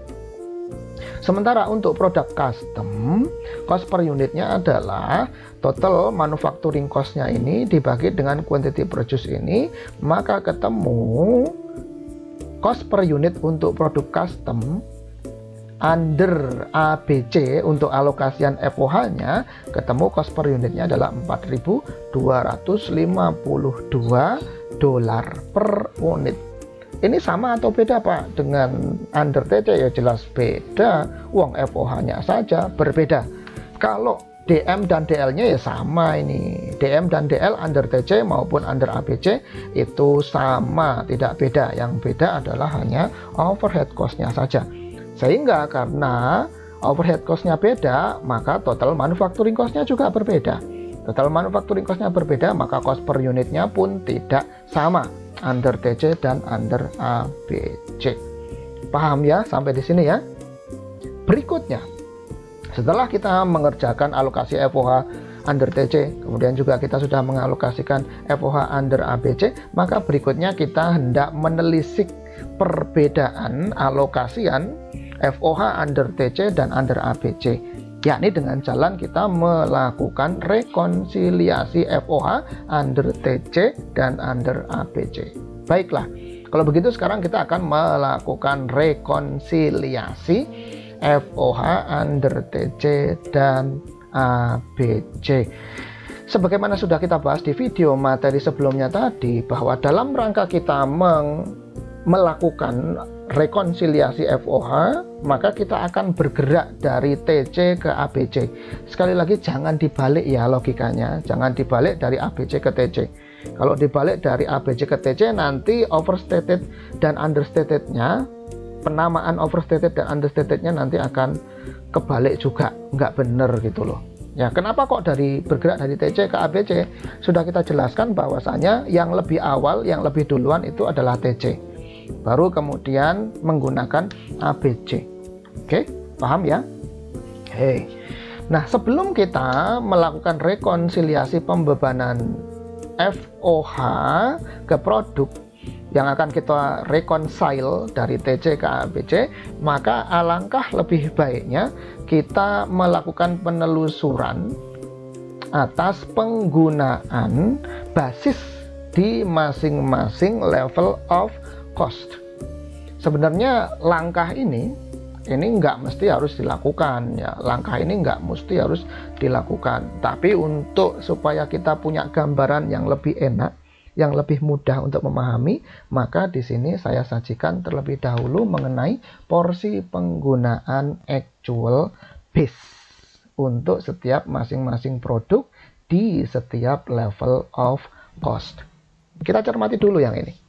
[SPEAKER 1] Sementara untuk produk custom, cost per unitnya adalah total manufacturing cost-nya ini dibagi dengan quantity produce ini, maka ketemu cost per unit untuk produk custom under A B C untuk alokasian F O H-nya, ketemu cost per unitnya adalah empat ribu dua ratus lima puluh dua dolar per unit. Ini sama atau beda Pak dengan under T C? Ya jelas beda, uang F O H-nya saja berbeda. Kalau D M dan D L-nya ya sama ini. D M dan D L under T C maupun under A B C itu sama, tidak beda. Yang beda adalah hanya overhead cost-nya saja. Sehingga karena overhead cost-nya beda, maka total manufacturing cost-nya juga berbeda. Total manufacturing cost-nya berbeda, maka cost per unitnya pun tidak sama under T C dan under A B C. Paham ya sampai di sini ya? Berikutnya, setelah kita mengerjakan alokasi F O H under T C, kemudian juga kita sudah mengalokasikan F O H under A B C, maka berikutnya kita hendak menelisik perbedaan alokasian F O H under T C dan under A B C, yakni dengan jalan kita melakukan rekonsiliasi F O H under T C dan under A B C. Baiklah, kalau begitu sekarang kita akan melakukan rekonsiliasi F O H under T C dan A B C. Sebagaimana sudah kita bahas di video materi sebelumnya tadi, bahwa dalam rangka kita meng melakukan rekonsiliasi F O H, maka kita akan bergerak dari T C ke A B C. Sekali lagi jangan dibalik ya logikanya, jangan dibalik dari A B C ke T C. Kalau dibalik dari A B C ke T C, nanti overstated dan understated-nya, penamaan overstated dan understated-nya nanti akan kebalik juga, nggak bener gitu loh. Ya, kenapa kok dari bergerak dari T C ke A B C? Sudah kita jelaskan bahwasanya yang lebih awal, yang lebih duluan itu adalah T C. Baru kemudian menggunakan A B C. Oke, paham ya? Hei. Nah, sebelum kita melakukan rekonsiliasi pembebanan F O H ke produk yang akan kita reconcile dari T C ke A B C, maka alangkah lebih baiknya kita melakukan penelusuran atas penggunaan basis di masing-masing level of cost. Sebenarnya langkah ini ini nggak mesti harus dilakukan ya, langkah ini nggak mesti harus dilakukan, tapi untuk supaya kita punya gambaran yang lebih enak, yang lebih mudah untuk memahami, maka di sini saya sajikan terlebih dahulu mengenai porsi penggunaan actual base untuk setiap masing-masing produk di setiap level of cost. Kita cermati dulu yang ini.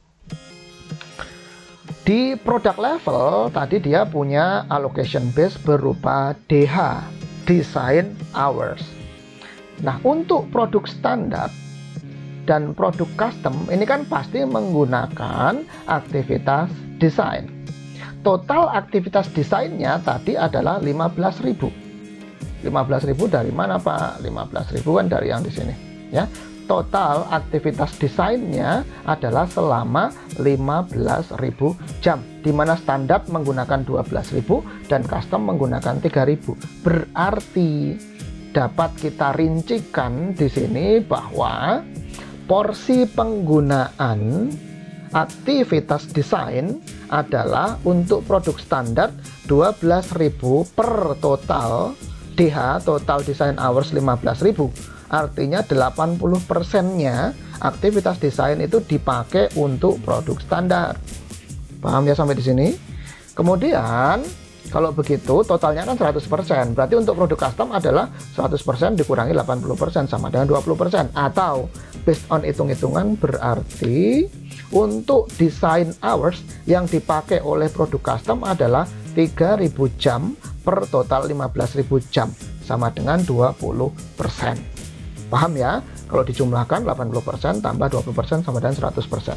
[SPEAKER 1] Di product level tadi dia punya allocation base berupa D H, design hours. Nah, untuk produk standar dan produk custom ini kan pasti menggunakan aktivitas desain. Total aktivitas desainnya tadi adalah lima belas ribu. lima belas ribu dari mana Pak? lima belas ribu kan dari yang di sini ya. Total aktivitas desainnya adalah selama lima belas ribu jam, di mana standar menggunakan dua belas ribu dan custom menggunakan tiga ribu. Berarti dapat kita rincikan di sini bahwa porsi penggunaan aktivitas desain adalah untuk produk standar dua belas ribu per total D H, total design hours lima belas ribu. Artinya delapan puluh persennya aktivitas desain itu dipakai untuk produk standar. Paham ya sampai di sini? Kemudian kalau begitu totalnya kan seratus persen. Berarti untuk produk custom adalah seratus persen dikurangi delapan puluh persen sama dengan dua puluh persen. Atau based on hitung-hitungan berarti untuk design hours yang dipakai oleh produk custom adalah tiga ribu jam per total lima belas ribu jam, sama dengan dua puluh persen. Paham ya? Kalau dijumlahkan delapan puluh persen tambah dua puluh persen sama dengan seratus persen.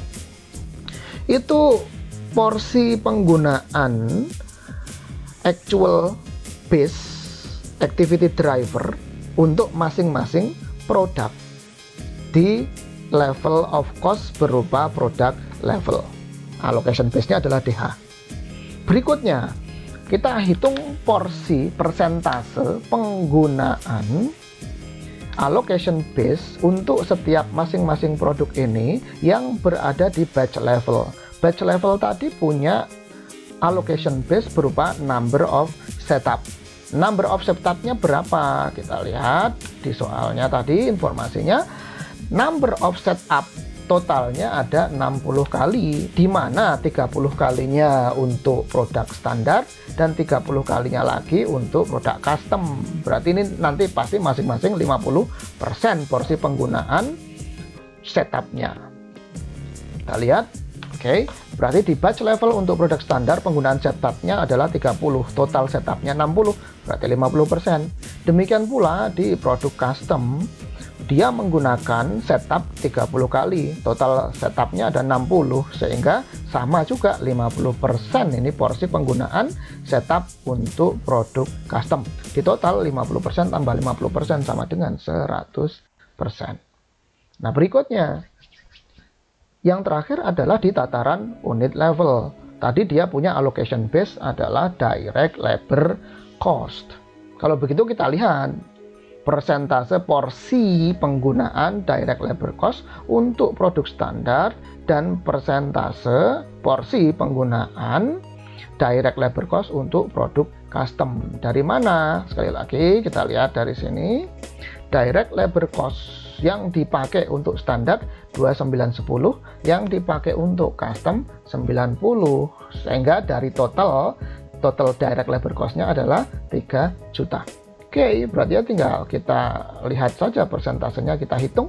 [SPEAKER 1] Itu porsi penggunaan actual base activity driver untuk masing-masing produk di level of cost berupa produk level. Allocation base-nya adalah D H. Berikutnya, kita hitung porsi persentase penggunaan allocation base untuk setiap masing-masing produk ini yang berada di batch level. Batch level tadi punya allocation base berupa number of setup. Number of setup-nya berapa? Kita lihat di soalnya tadi informasinya. Number of setup totalnya ada enam puluh kali, di mana tiga puluh kalinya untuk produk standar dan tiga puluh kalinya lagi untuk produk custom. Berarti ini nanti pasti masing-masing lima puluh persen porsi penggunaan setupnya. Kita lihat, oke, okay. Berarti di batch level untuk produk standar penggunaan setupnya adalah tiga puluh, total setupnya enam puluh, berarti lima puluh persen. Demikian pula di produk custom, dia menggunakan setup tiga puluh kali, total setupnya ada enam puluh, sehingga sama juga lima puluh persen ini porsi penggunaan setup untuk produk custom. Di total lima puluh persen tambah lima puluh persen sama dengan seratus persen. Nah, berikutnya yang terakhir adalah di tataran unit level. Tadi dia punya allocation base adalah direct labor cost. Kalau begitu kita lihat persentase porsi penggunaan direct labor cost untuk produk standar dan persentase porsi penggunaan direct labor cost untuk produk custom. Dari mana? Sekali lagi kita lihat dari sini. Direct labor cost yang dipakai untuk standar dua puluh sembilan sepuluh, yang dipakai untuk custom sembilan puluh. Sehingga dari total total direct labor cost-nya adalah tiga juta. Oke, okay, berarti ya tinggal kita lihat saja persentasenya, kita hitung.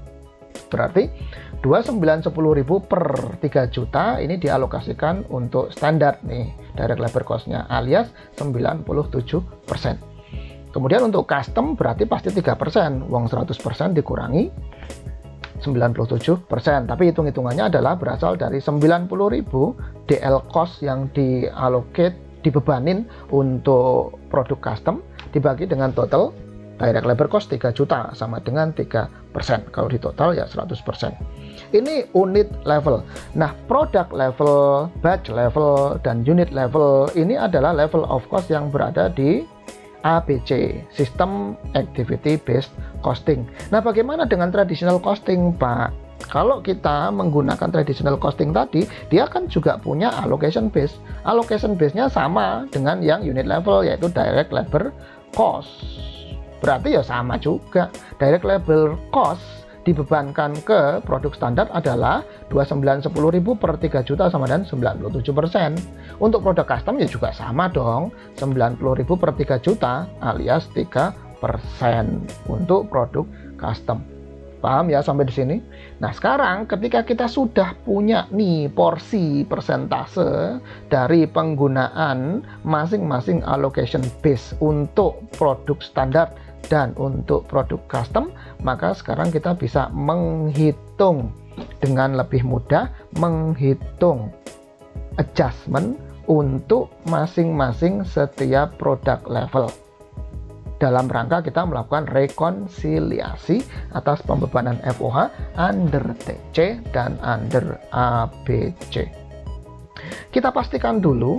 [SPEAKER 1] Berarti dua puluh sembilan sepuluh ribu per tiga juta ini dialokasikan untuk standar nih, direct labor cost-nya alias sembilan puluh tujuh persen. Kemudian untuk custom berarti pasti tiga persen, uang seratus persen dikurangi sembilan puluh tujuh persen. Tapi hitung-hitungannya adalah berasal dari sembilan puluh ribu D L cost yang diallocate, dibebanin untuk produk custom, dibagi dengan total direct labor cost tiga juta sama dengan tiga persen. Kalau di total ya seratus persen. Ini unit level. Nah, product level, batch level, dan unit level ini adalah level of cost yang berada di A B C, System Activity Based Costing. Nah, bagaimana dengan traditional costing, Pak? Kalau kita menggunakan traditional costing tadi, dia kan juga punya allocation base. Allocation base-nya sama dengan yang unit level, yaitu direct labor cost. Berarti ya sama juga. Direct labor cost dibebankan ke produk standar adalah dua puluh sembilan sepuluh ribu per tiga juta sama dengan sembilan puluh tujuh persen. Untuk produk custom ya juga sama dong, sembilan puluh ribu per tiga juta alias tiga persen untuk produk custom. Paham ya sampai di sini? Nah, sekarang ketika kita sudah punya nih porsi persentase dari penggunaan masing-masing allocation base untuk produk standar dan untuk produk custom, maka sekarang kita bisa menghitung dengan lebih mudah, menghitung adjustment untuk masing-masing setiap produk level. Dalam rangka kita melakukan rekonsiliasi atas pembebanan F O H under T C dan under A B C. Kita pastikan dulu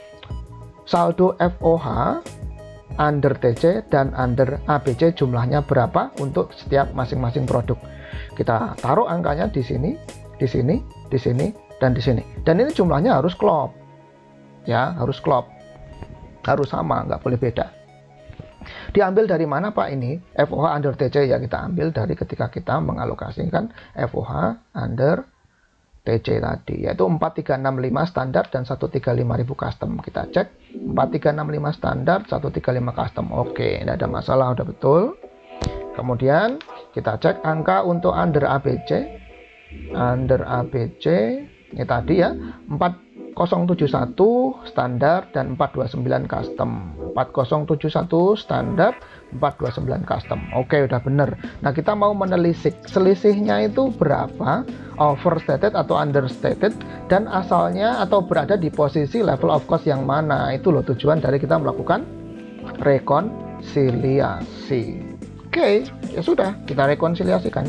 [SPEAKER 1] saldo F O H under T C dan under A B C jumlahnya berapa untuk setiap masing-masing produk. Kita taruh angkanya di sini, di sini, di sini, dan di sini. Dan ini jumlahnya harus klop. Ya, harus klop. Harus sama, nggak boleh beda. Diambil dari mana, Pak, ini? F O H under T C ya kita ambil dari ketika kita mengalokasikan F O H under T C tadi, yaitu empat tiga enam lima standar dan seratus tiga puluh lima ribu custom. Kita cek empat tiga enam lima standar, seratus tiga puluh lima custom. Oke, tidak ada masalah, udah betul. Kemudian kita cek angka untuk under A B C. Under A B C ini tadi ya, empat nol tujuh satu standar dan empat dua sembilan custom. Empat nol tujuh satu standar, empat dua sembilan custom. Oke, udah bener. Nah, kita mau menelisik selisihnya itu berapa, overstated atau understated, dan asalnya atau berada di posisi level of cost yang mana. Itu loh tujuan dari kita melakukan rekonsiliasi. Oke, ya sudah, kita rekonsiliasikan.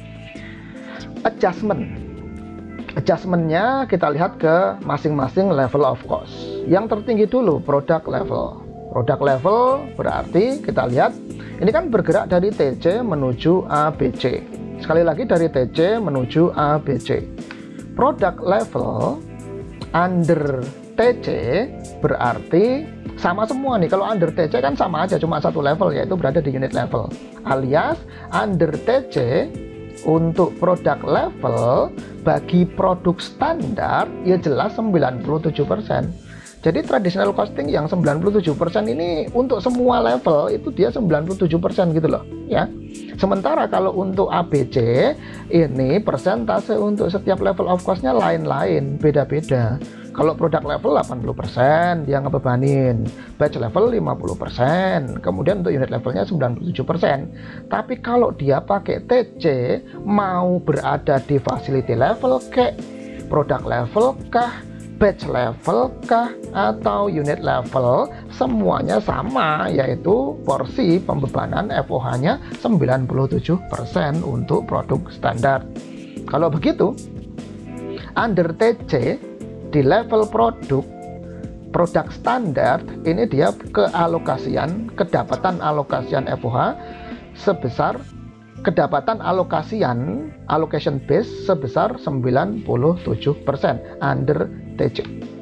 [SPEAKER 1] Adjustment. Adjustmentnya kita lihat ke masing-masing level of cost. Yang tertinggi dulu product level. Product level berarti kita lihat ini kan bergerak dari T C menuju A B C. Sekali lagi dari T C menuju A B C. Product level under T C berarti sama semua nih. Kalau under T C kan sama aja, cuma satu level, yaitu berada di unit level. Alias under T C untuk produk level bagi produk standar ya jelas sembilan puluh tujuh persen. Jadi traditional costing yang sembilan puluh tujuh persen ini untuk semua level itu dia sembilan puluh tujuh persen gitu loh ya. Sementara kalau untuk A B C ini persentase untuk setiap level of cost-nya lain-lain, beda-beda. Kalau produk level delapan puluh persen dia ngebebanin, batch level lima puluh persen, kemudian untuk unit levelnya sembilan puluh tujuh persen. Tapi kalau dia pakai T C mau berada di facility level kek, produk level kah, batch level kah, atau unit level, semuanya sama, yaitu porsi pembebanan F O H-nya sembilan puluh tujuh persen untuk produk standar. Kalau begitu, under T C di level produk produk standar ini dia kealokasian, kedapatan alokasian F O H sebesar kedapatan alokasian allocation base sebesar sembilan puluh tujuh persen under T C.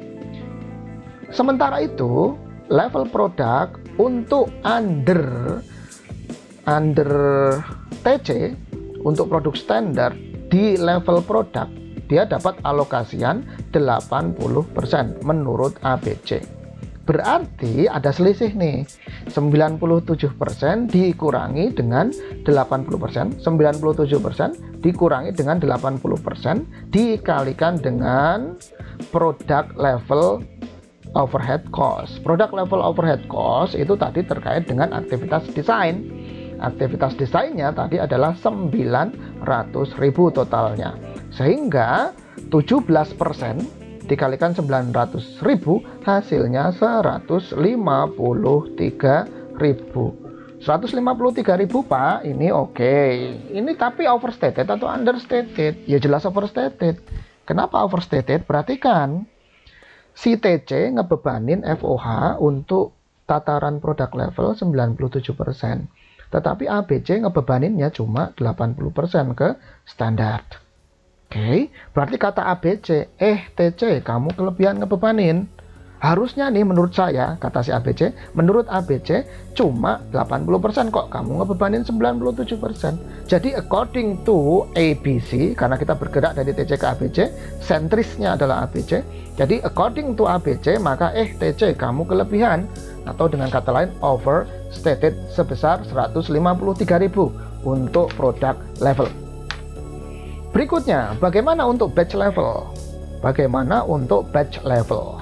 [SPEAKER 1] Sementara itu level produk untuk under under T C untuk produk standar di level produk dia dapat alokasian delapan puluh persen menurut A B C. Berarti ada selisih nih, sembilan puluh tujuh persen dikurangi dengan delapan puluh persen, sembilan puluh tujuh persen dikurangi dengan delapan puluh persen dikalikan dengan product level overhead cost. Product level overhead cost itu tadi terkait dengan aktivitas desain. Aktivitas desainnya tadi adalah sembilan ratus ribu totalnya. Sehingga tujuh belas persen dikalikan sembilan ratus ribu hasilnya seratus lima puluh tiga ribu. seratus lima puluh tiga ribu Pak, ini oke. Okay. Ini tapi overstated atau understated? Ya jelas overstated. Kenapa overstated? Perhatikan. Si T C ngebebanin F O H untuk tataran produk level sembilan puluh tujuh persen. Tetapi A B C ngebebaninnya cuma delapan puluh persen ke standar. Oke, okay. Berarti kata A B C, eh T C kamu kelebihan ngebebanin. Harusnya nih menurut saya, kata si A B C, menurut A B C cuma delapan puluh persen kok, kamu ngebebanin sembilan puluh tujuh persen. Jadi according to A B C, karena kita bergerak dari T C ke A B C, sentrisnya adalah A B C. Jadi according to A B C, maka eh T C kamu kelebihan, atau dengan kata lain overstated sebesar seratus lima puluh tiga ribu untuk produk level. Berikutnya, bagaimana untuk batch level? Bagaimana untuk batch level?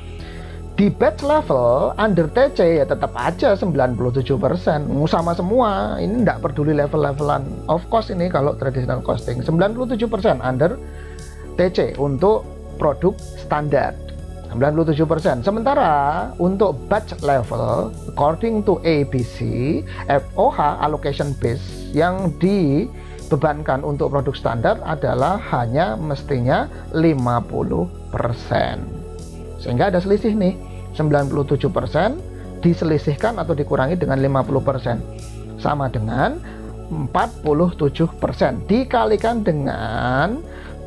[SPEAKER 1] Di batch level, under T C ya tetap aja sembilan puluh tujuh persen. Sama semua, ini tidak peduli level-levelan. Of course ini kalau traditional costing, sembilan puluh tujuh persen under T C untuk produk standar. sembilan puluh tujuh persen. Sementara untuk batch level, according to A B C, F O H allocation base yang di bebankan untuk produk standar adalah hanya mestinya lima puluh persen. Sehingga ada selisih nih, sembilan puluh tujuh persen diselisihkan atau dikurangi dengan lima puluh persen. Sama dengan empat puluh tujuh persen dikalikan dengan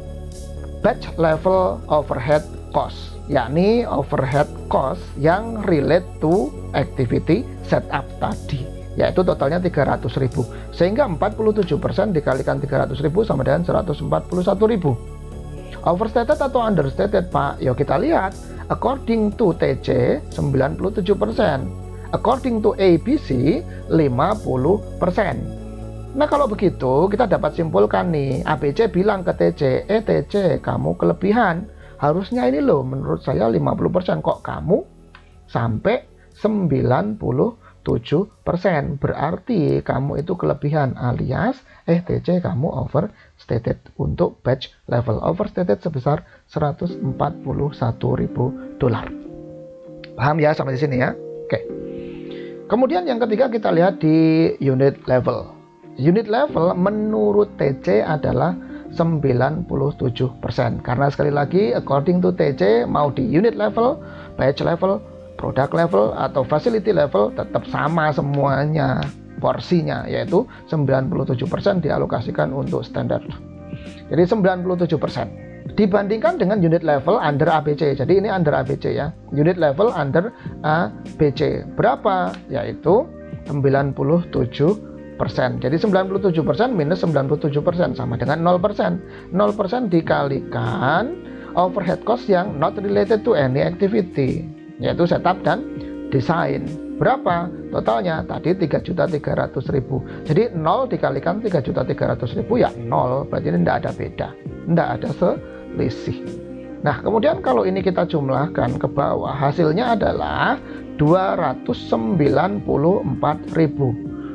[SPEAKER 1] batch level overhead cost, yakni overhead cost yang relate to activity setup tadi, yaitu totalnya tiga ratus ribu. Sehingga empat puluh tujuh persen dikalikan tiga ratus ribu sama dengan seratus empat puluh satu ribu. Overstated atau understated Pak? Yuk kita lihat. According to T C sembilan puluh tujuh persen, according to A B C lima puluh persen. Nah kalau begitu kita dapat simpulkan nih, A B C bilang ke T C, eh T C kamu kelebihan, harusnya ini loh menurut saya lima puluh persen, kok kamu sampai sembilan puluh tujuh persen. Berarti kamu itu kelebihan, alias eh T C kamu overstated untuk batch level. Overstated sebesar seratus empat puluh satu ribu dolar. Paham ya sampai di sini ya? Oke. Kemudian yang ketiga kita lihat di unit level. Unit level menurut T C adalah sembilan puluh tujuh persen. Karena sekali lagi according to T C mau di unit level, batch level, product level atau facility level tetap sama semuanya porsinya, yaitu sembilan puluh tujuh persen dialokasikan untuk standar. Jadi sembilan puluh tujuh persen. dibandingkan dengan unit level under A B C. Jadi ini under A B C ya, unit level under A B C berapa? Yaitu sembilan puluh tujuh persen. Jadi sembilan puluh tujuh persen minus sembilan puluh tujuh persen sama dengan nol persen. nol persen dikalikan overhead cost yang not related to any activity, yaitu setup dan desain. Berapa totalnya? Tadi tiga juta tiga ratus ribu. Jadi nol dikalikan tiga juta tiga ratus ribu ya nol. Berarti ini tidak ada beda, tidak ada selisih. Nah, kemudian kalau ini kita jumlahkan ke bawah, hasilnya adalah dua ratus sembilan puluh empat ribu.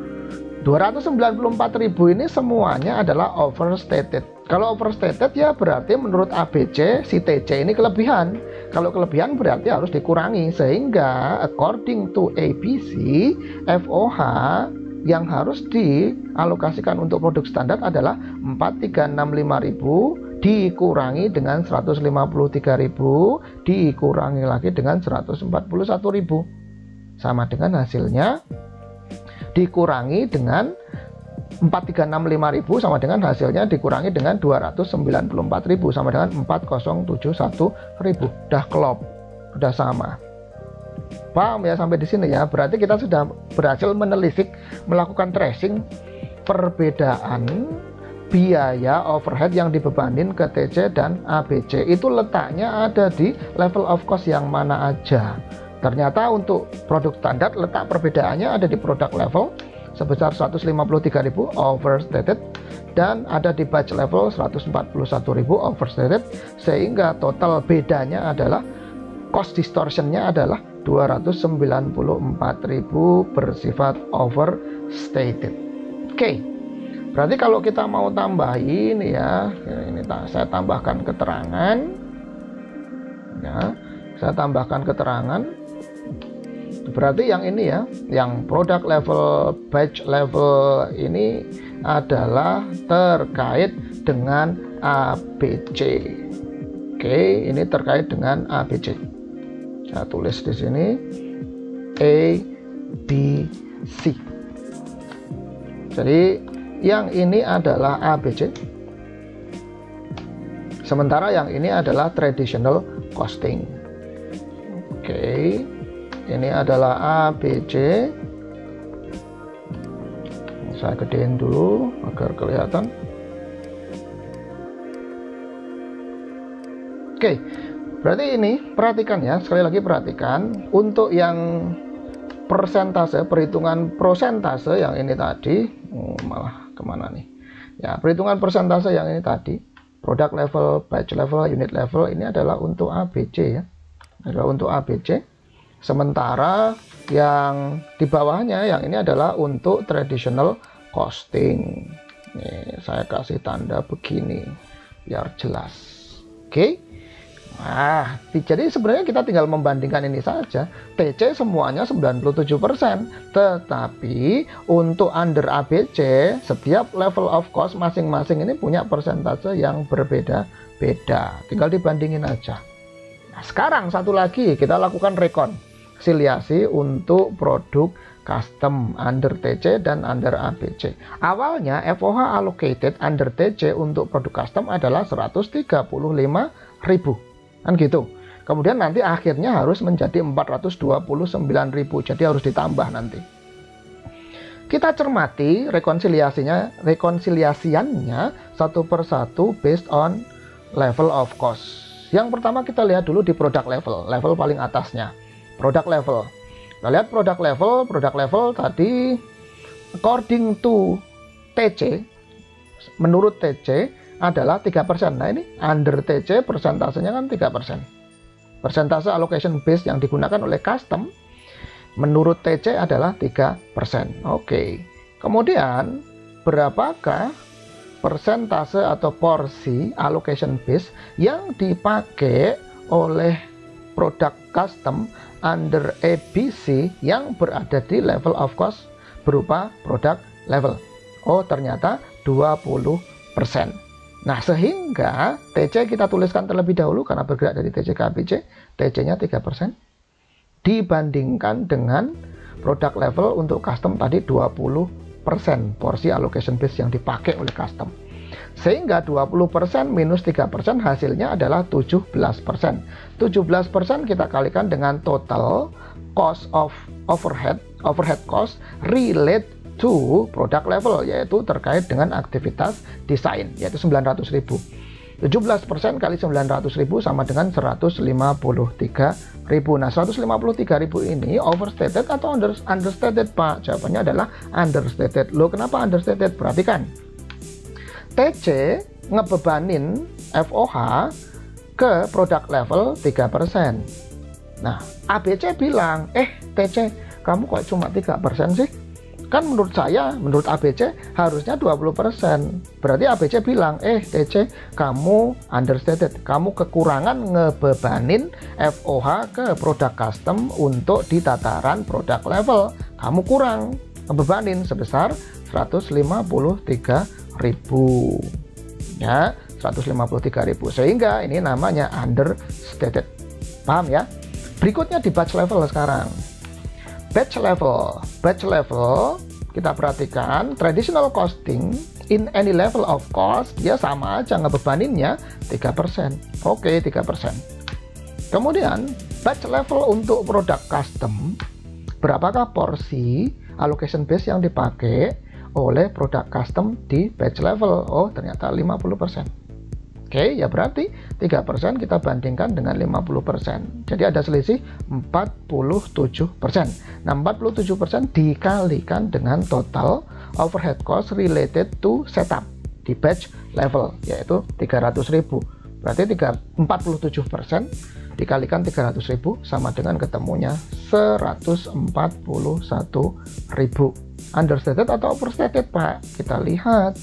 [SPEAKER 1] dua ratus sembilan puluh empat ribu ini semuanya adalah overstated. Kalau overstated ya berarti menurut A B C si T C ini kelebihan. Kalau kelebihan berarti harus dikurangi, sehingga according to A B C, F O H yang harus dialokasikan untuk produk standar adalah empat tiga enam lima ribu dikurangi dengan seratus lima puluh tiga ribu dikurangi lagi dengan seratus empat puluh satu ribu, sama dengan hasilnya dikurangi dengan empat tiga enam lima ribu sama dengan hasilnya dikurangi dengan dua ratus sembilan puluh empat ribu sama dengan empat nol tujuh satu ribu. Udah klop, udah sama. Paham ya sampai di sini ya? Berarti kita sudah berhasil menelisik, melakukan tracing perbedaan biaya overhead yang dibebanin ke T C dan A B C. Itu letaknya ada di level of cost yang mana aja. Ternyata untuk produk standar letak perbedaannya ada di product level sebesar seratus lima puluh tiga ribu overstated dan ada di batch level seratus empat puluh satu ribu overstated, sehingga total bedanya adalah cost distortionnya adalah dua ratus sembilan puluh empat ribu bersifat overstated. Oke, okay. Berarti kalau kita mau tambahin ya, ini saya tambahkan keterangan ya, saya tambahkan keterangan. Berarti yang ini ya, yang product level, batch level ini adalah terkait dengan A B C. Oke, ini terkait dengan A B C. Saya tulis di sini A B C. Jadi yang ini adalah A B C. Sementara yang ini adalah traditional costing. Oke. Ini adalah A B C. Saya gedein dulu agar kelihatan. Oke, berarti ini perhatikan ya, sekali lagi perhatikan untuk yang persentase, perhitungan persentase yang ini tadi, oh, malah kemana nih? Ya, perhitungan persentase yang ini tadi, product level, batch level, unit level, ini adalah untuk A B C ya, adalah untuk A B C. Sementara yang di bawahnya yang ini adalah untuk traditional costing. Nih, saya kasih tanda begini biar jelas. Oke. Nah, jadi sebenarnya kita tinggal membandingkan ini saja. T C semuanya sembilan puluh tujuh persen, tetapi untuk under A B C setiap level of cost masing-masing ini punya persentase yang berbeda-beda. Tinggal dibandingin aja. Nah, sekarang satu lagi kita lakukan rekonsiliasi untuk produk custom under T C dan under A B C. Awalnya F O H allocated under T C untuk produk custom adalah seratus tiga puluh lima ribu. Kan gitu. Kemudian nanti akhirnya harus menjadi empat ratus dua puluh sembilan ribu. Jadi harus ditambah nanti. Kita cermati rekonsiliasinya, rekonsiliasiannya satu persatu based on level of cost. Yang pertama kita lihat dulu di product level, level paling atasnya. Product level. Kita lihat product level, product level tadi according to T C, menurut T C adalah tiga persen. Nah, ini under T C persentasenya kan tiga persen. Persentase allocation base yang digunakan oleh custom menurut T C adalah tiga persen. Oke. Kemudian berapakah persentase atau porsi allocation base yang dipakai oleh produk custom under A B C yang berada di level of cost berupa product level? Oh, ternyata dua puluh persen. Nah, sehingga T C kita tuliskan terlebih dahulu karena bergerak dari T C ke A B C, T C-nya tiga persen dibandingkan dengan product level untuk custom tadi dua puluh persen porsi allocation base yang dipakai oleh custom. Sehingga dua puluh persen minus tiga persen hasilnya adalah tujuh belas persen. tujuh belas persen kita kalikan dengan total cost of overhead, overhead cost relate to product level, yaitu terkait dengan aktivitas desain, yaitu sembilan ratus ribu. tujuh belas persen kali sembilan ratus ribu sama dengan seratus lima puluh tiga ribu. Nah, seratus lima puluh tiga ribu ini overstated atau under, understated, Pak? Jawabannya adalah understated. Loh, kenapa understated? Perhatikan. T C ngebebanin F O H ke product level tiga persen. Nah, A B C bilang, eh T C, kamu kok cuma tiga persen sih? Kan menurut saya, menurut A B C harusnya dua puluh persen. Berarti A B C bilang, eh T C, kamu understated, kamu kekurangan ngebebanin F O H ke produk custom untuk di tataran produk level. Kamu kurang ngebebanin sebesar seratus lima puluh tiga ribu. Ya, seratus lima puluh tiga ribu. Sehingga ini namanya understated. Paham ya? Berikutnya di batch level sekarang. Batch level, batch level kita perhatikan traditional costing in any level of cost dia sama aja ngebebaninnya tiga persen. Oke, tiga persen. Kemudian batch level untuk produk custom, berapakah porsi allocation base yang dipakai oleh produk custom di batch level? Oh, ternyata lima puluh persen. Oke, ya berarti tiga persen kita bandingkan dengan lima puluh persen. Jadi ada selisih empat puluh tujuh persen. Nah, empat puluh tujuh persen dikalikan dengan total overhead cost related to setup di batch level, yaitu tiga ratus ribu. Berarti empat puluh tujuh persen dikalikan tiga ratus ribu sama dengan ketemunya seratus empat puluh satu ribu. Understated atau overstated, Pak? Kita lihat.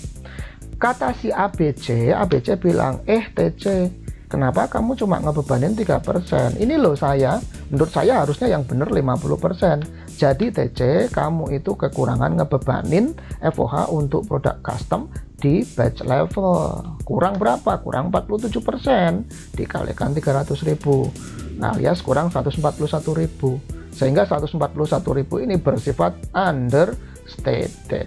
[SPEAKER 1] Kata si A B C, A B C bilang, eh T C, kenapa kamu cuma ngebebanin tiga persen? Ini loh saya, menurut saya harusnya yang benar lima puluh persen. Jadi T C, kamu itu kekurangan ngebebanin F O H untuk produk custom di batch level. Kurang berapa? Kurang empat puluh tujuh persen. Dikalikan tiga ratus ribu. Nah, alias kurang seratus empat puluh satu ribu. Sehingga seratus empat puluh satu ribu ini bersifat understated.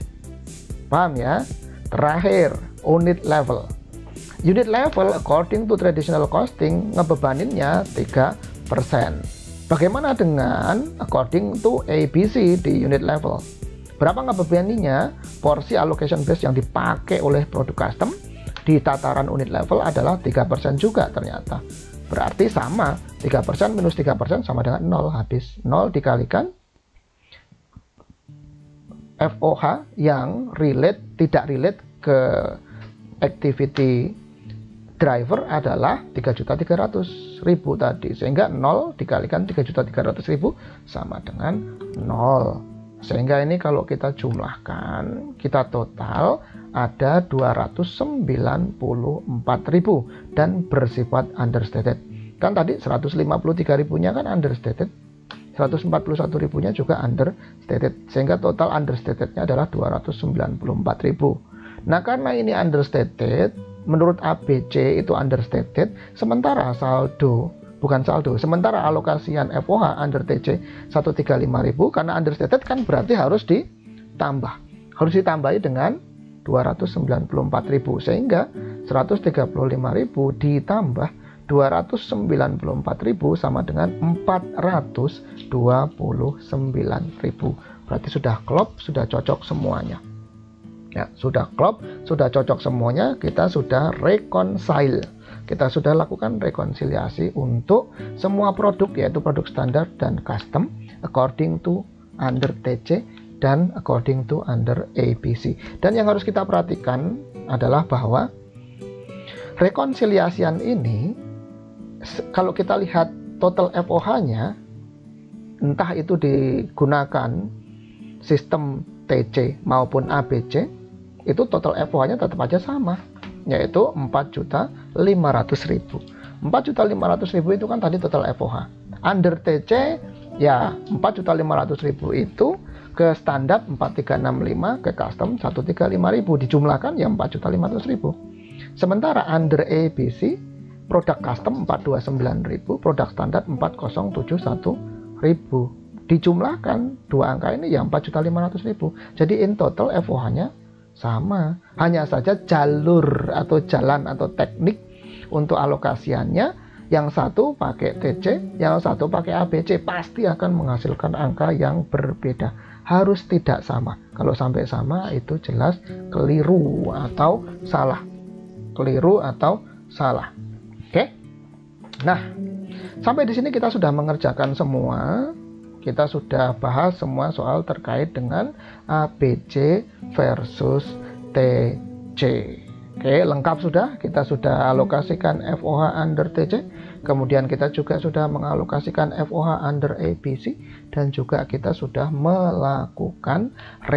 [SPEAKER 1] Paham ya? Terakhir, unit level. Unit level according to traditional costing ngebebaninnya tiga persen. Bagaimana dengan according to A B C di unit level? Berapa ngebebaninnya? Porsi allocation base yang dipakai oleh produk custom di tataran unit level adalah tiga persen juga ternyata. Berarti sama, tiga persen minus tiga persen sama dengan nol, habis. nol dikalikan F O H yang relate, tidak relate ke activity driver adalah tiga juta tiga ratus ribu tadi. Sehingga nol dikalikan tiga juta tiga ratus ribu sama dengan nol. Sehingga ini kalau kita jumlahkan, kita total ada dua ratus sembilan puluh empat ribu dan bersifat understated. Kan tadi seratus lima puluh tiga ribunya kan understated. seratus empat puluh satu ribunya juga understated, sehingga total understatednya adalah dua ratus sembilan puluh empat ribu. Nah, karena ini understated, menurut A B C itu understated, sementara saldo, bukan saldo, sementara alokasian F O H under T C seratus tiga puluh lima ribu, karena understated kan berarti harus ditambah, harus ditambahi dengan dua ratus sembilan puluh empat ribu, sehingga seratus tiga puluh lima ribu ditambah dua ratus sembilan puluh empat ribu sama dengan empat ratus dua puluh sembilan ribu. Berarti sudah klop, sudah cocok semuanya. Ya, sudah klop, sudah cocok semuanya, kita sudah reconcile. Kita sudah lakukan rekonsiliasi untuk semua produk, yaitu produk standar dan custom according to under T C dan according to under A B C. Dan yang harus kita perhatikan adalah bahwa rekonsiliasian ini, kalau kita lihat total F O H-nya, entah itu digunakan sistem T C maupun A B C, itu total F O H-nya tetap aja sama, yaitu empat juta lima ratus ribu. empat juta lima ratus ribu itu kan tadi total F O H. Under T C, ya empat juta lima ratus ribu itu ke standar empat tiga enam lima, ke custom seratus tiga puluh lima ribu. Dijumlahkan ya empat juta lima ratus ribu. Sementara under A B C, produk custom empat ratus dua puluh sembilan ribu, produk standar empat nol tujuh satu ribu. Dijumlahkan dua angka ini ya empat juta lima ratus ribu. Jadi in total F O H-nya sama. Hanya saja jalur atau jalan atau teknik untuk alokasiannya, yang satu pakai T C, yang satu pakai A B C, pasti akan menghasilkan angka yang berbeda. Harus tidak sama. Kalau sampai sama itu jelas keliru atau salah. Keliru atau salah. Oke. Nah, sampai di sini kita sudah mengerjakan semua. Kita sudah bahas semua soal terkait dengan A B C versus T C. Oke, lengkap sudah. Kita sudah alokasikan F O H under T C. Kemudian kita juga sudah mengalokasikan F O H under A B C. Dan juga kita sudah melakukan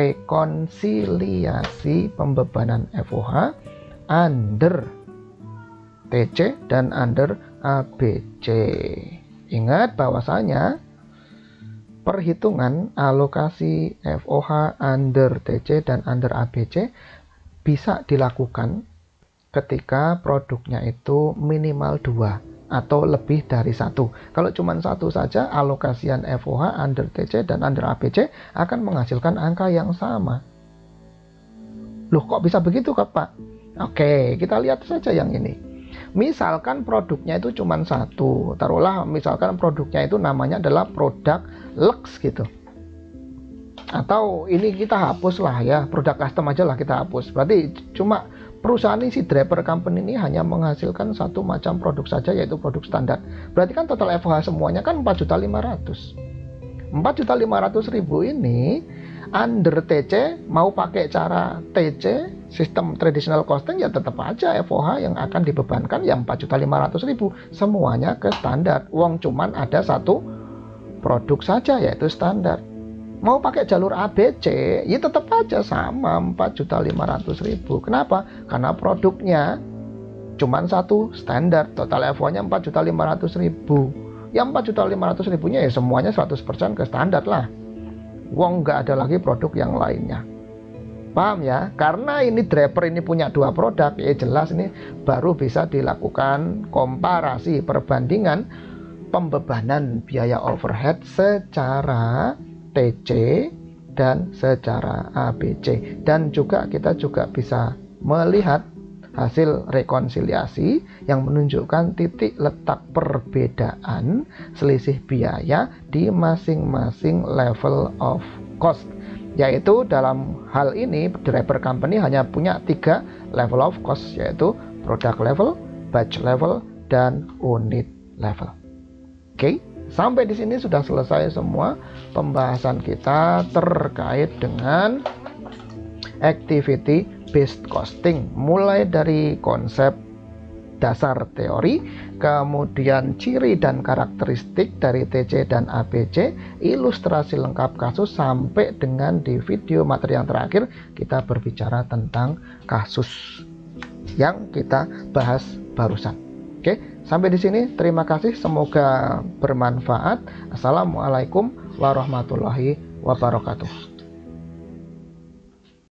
[SPEAKER 1] rekonsiliasi pembebanan F O H under T C dan under A B C. Ingat bahwasanya perhitungan alokasi F O H under T C dan under A B C bisa dilakukan ketika produknya itu minimal dua atau lebih dari satu. Kalau cuma satu saja, alokasian F O H under T C dan under A B C akan menghasilkan angka yang sama. Loh, kok bisa begitu, Kak, Pak? Oke, kita lihat saja yang ini. Misalkan produknya itu cuma satu, taruhlah misalkan produknya itu namanya adalah produk Lux gitu. Atau ini kita hapus lah ya, produk custom aja lah kita hapus. Berarti cuma perusahaan ini, si Draper Company ini hanya menghasilkan satu macam produk saja, yaitu produk standar. Berarti kan total F O H semuanya kan empat juta lima ratus ribu. empat juta lima ratus ribu ini under T C, mau pakai cara T C, sistem traditional costing, ya tetap aja F O H yang akan dibebankan ya empat juta lima ratus ribu. Semuanya ke standar. Uang cuman ada satu produk saja, yaitu standar. Mau pakai jalur A B C, ya tetap aja sama empat juta lima ratus ribu. Kenapa? Karena produknya cuma satu standar, total F O H-nya empat juta lima ratus ribu. Ya empat juta lima ratus ribu-nya ya semuanya seratus persen ke standar lah. Wong nggak ada lagi produk yang lainnya. Paham ya? Karena ini Draper ini punya dua produk, ya jelas ini baru bisa dilakukan komparasi perbandingan pembebanan biaya overhead secara T C dan secara A B C. Dan juga kita juga bisa melihat hasil rekonsiliasi yang menunjukkan titik letak perbedaan selisih biaya di masing-masing level of cost. Yaitu dalam hal ini Draper Company hanya punya tiga level of cost, yaitu product level, batch level, dan unit level. Oke, sampai di sini sudah selesai semua pembahasan kita terkait dengan activity based costing, mulai dari konsep dasar teori, kemudian ciri dan karakteristik dari T C dan A B C, ilustrasi lengkap kasus, sampai dengan di video materi yang terakhir kita berbicara tentang kasus yang kita bahas barusan. Oke, sampai di sini terima kasih, semoga bermanfaat. Assalamualaikum warahmatullahi wabarakatuh.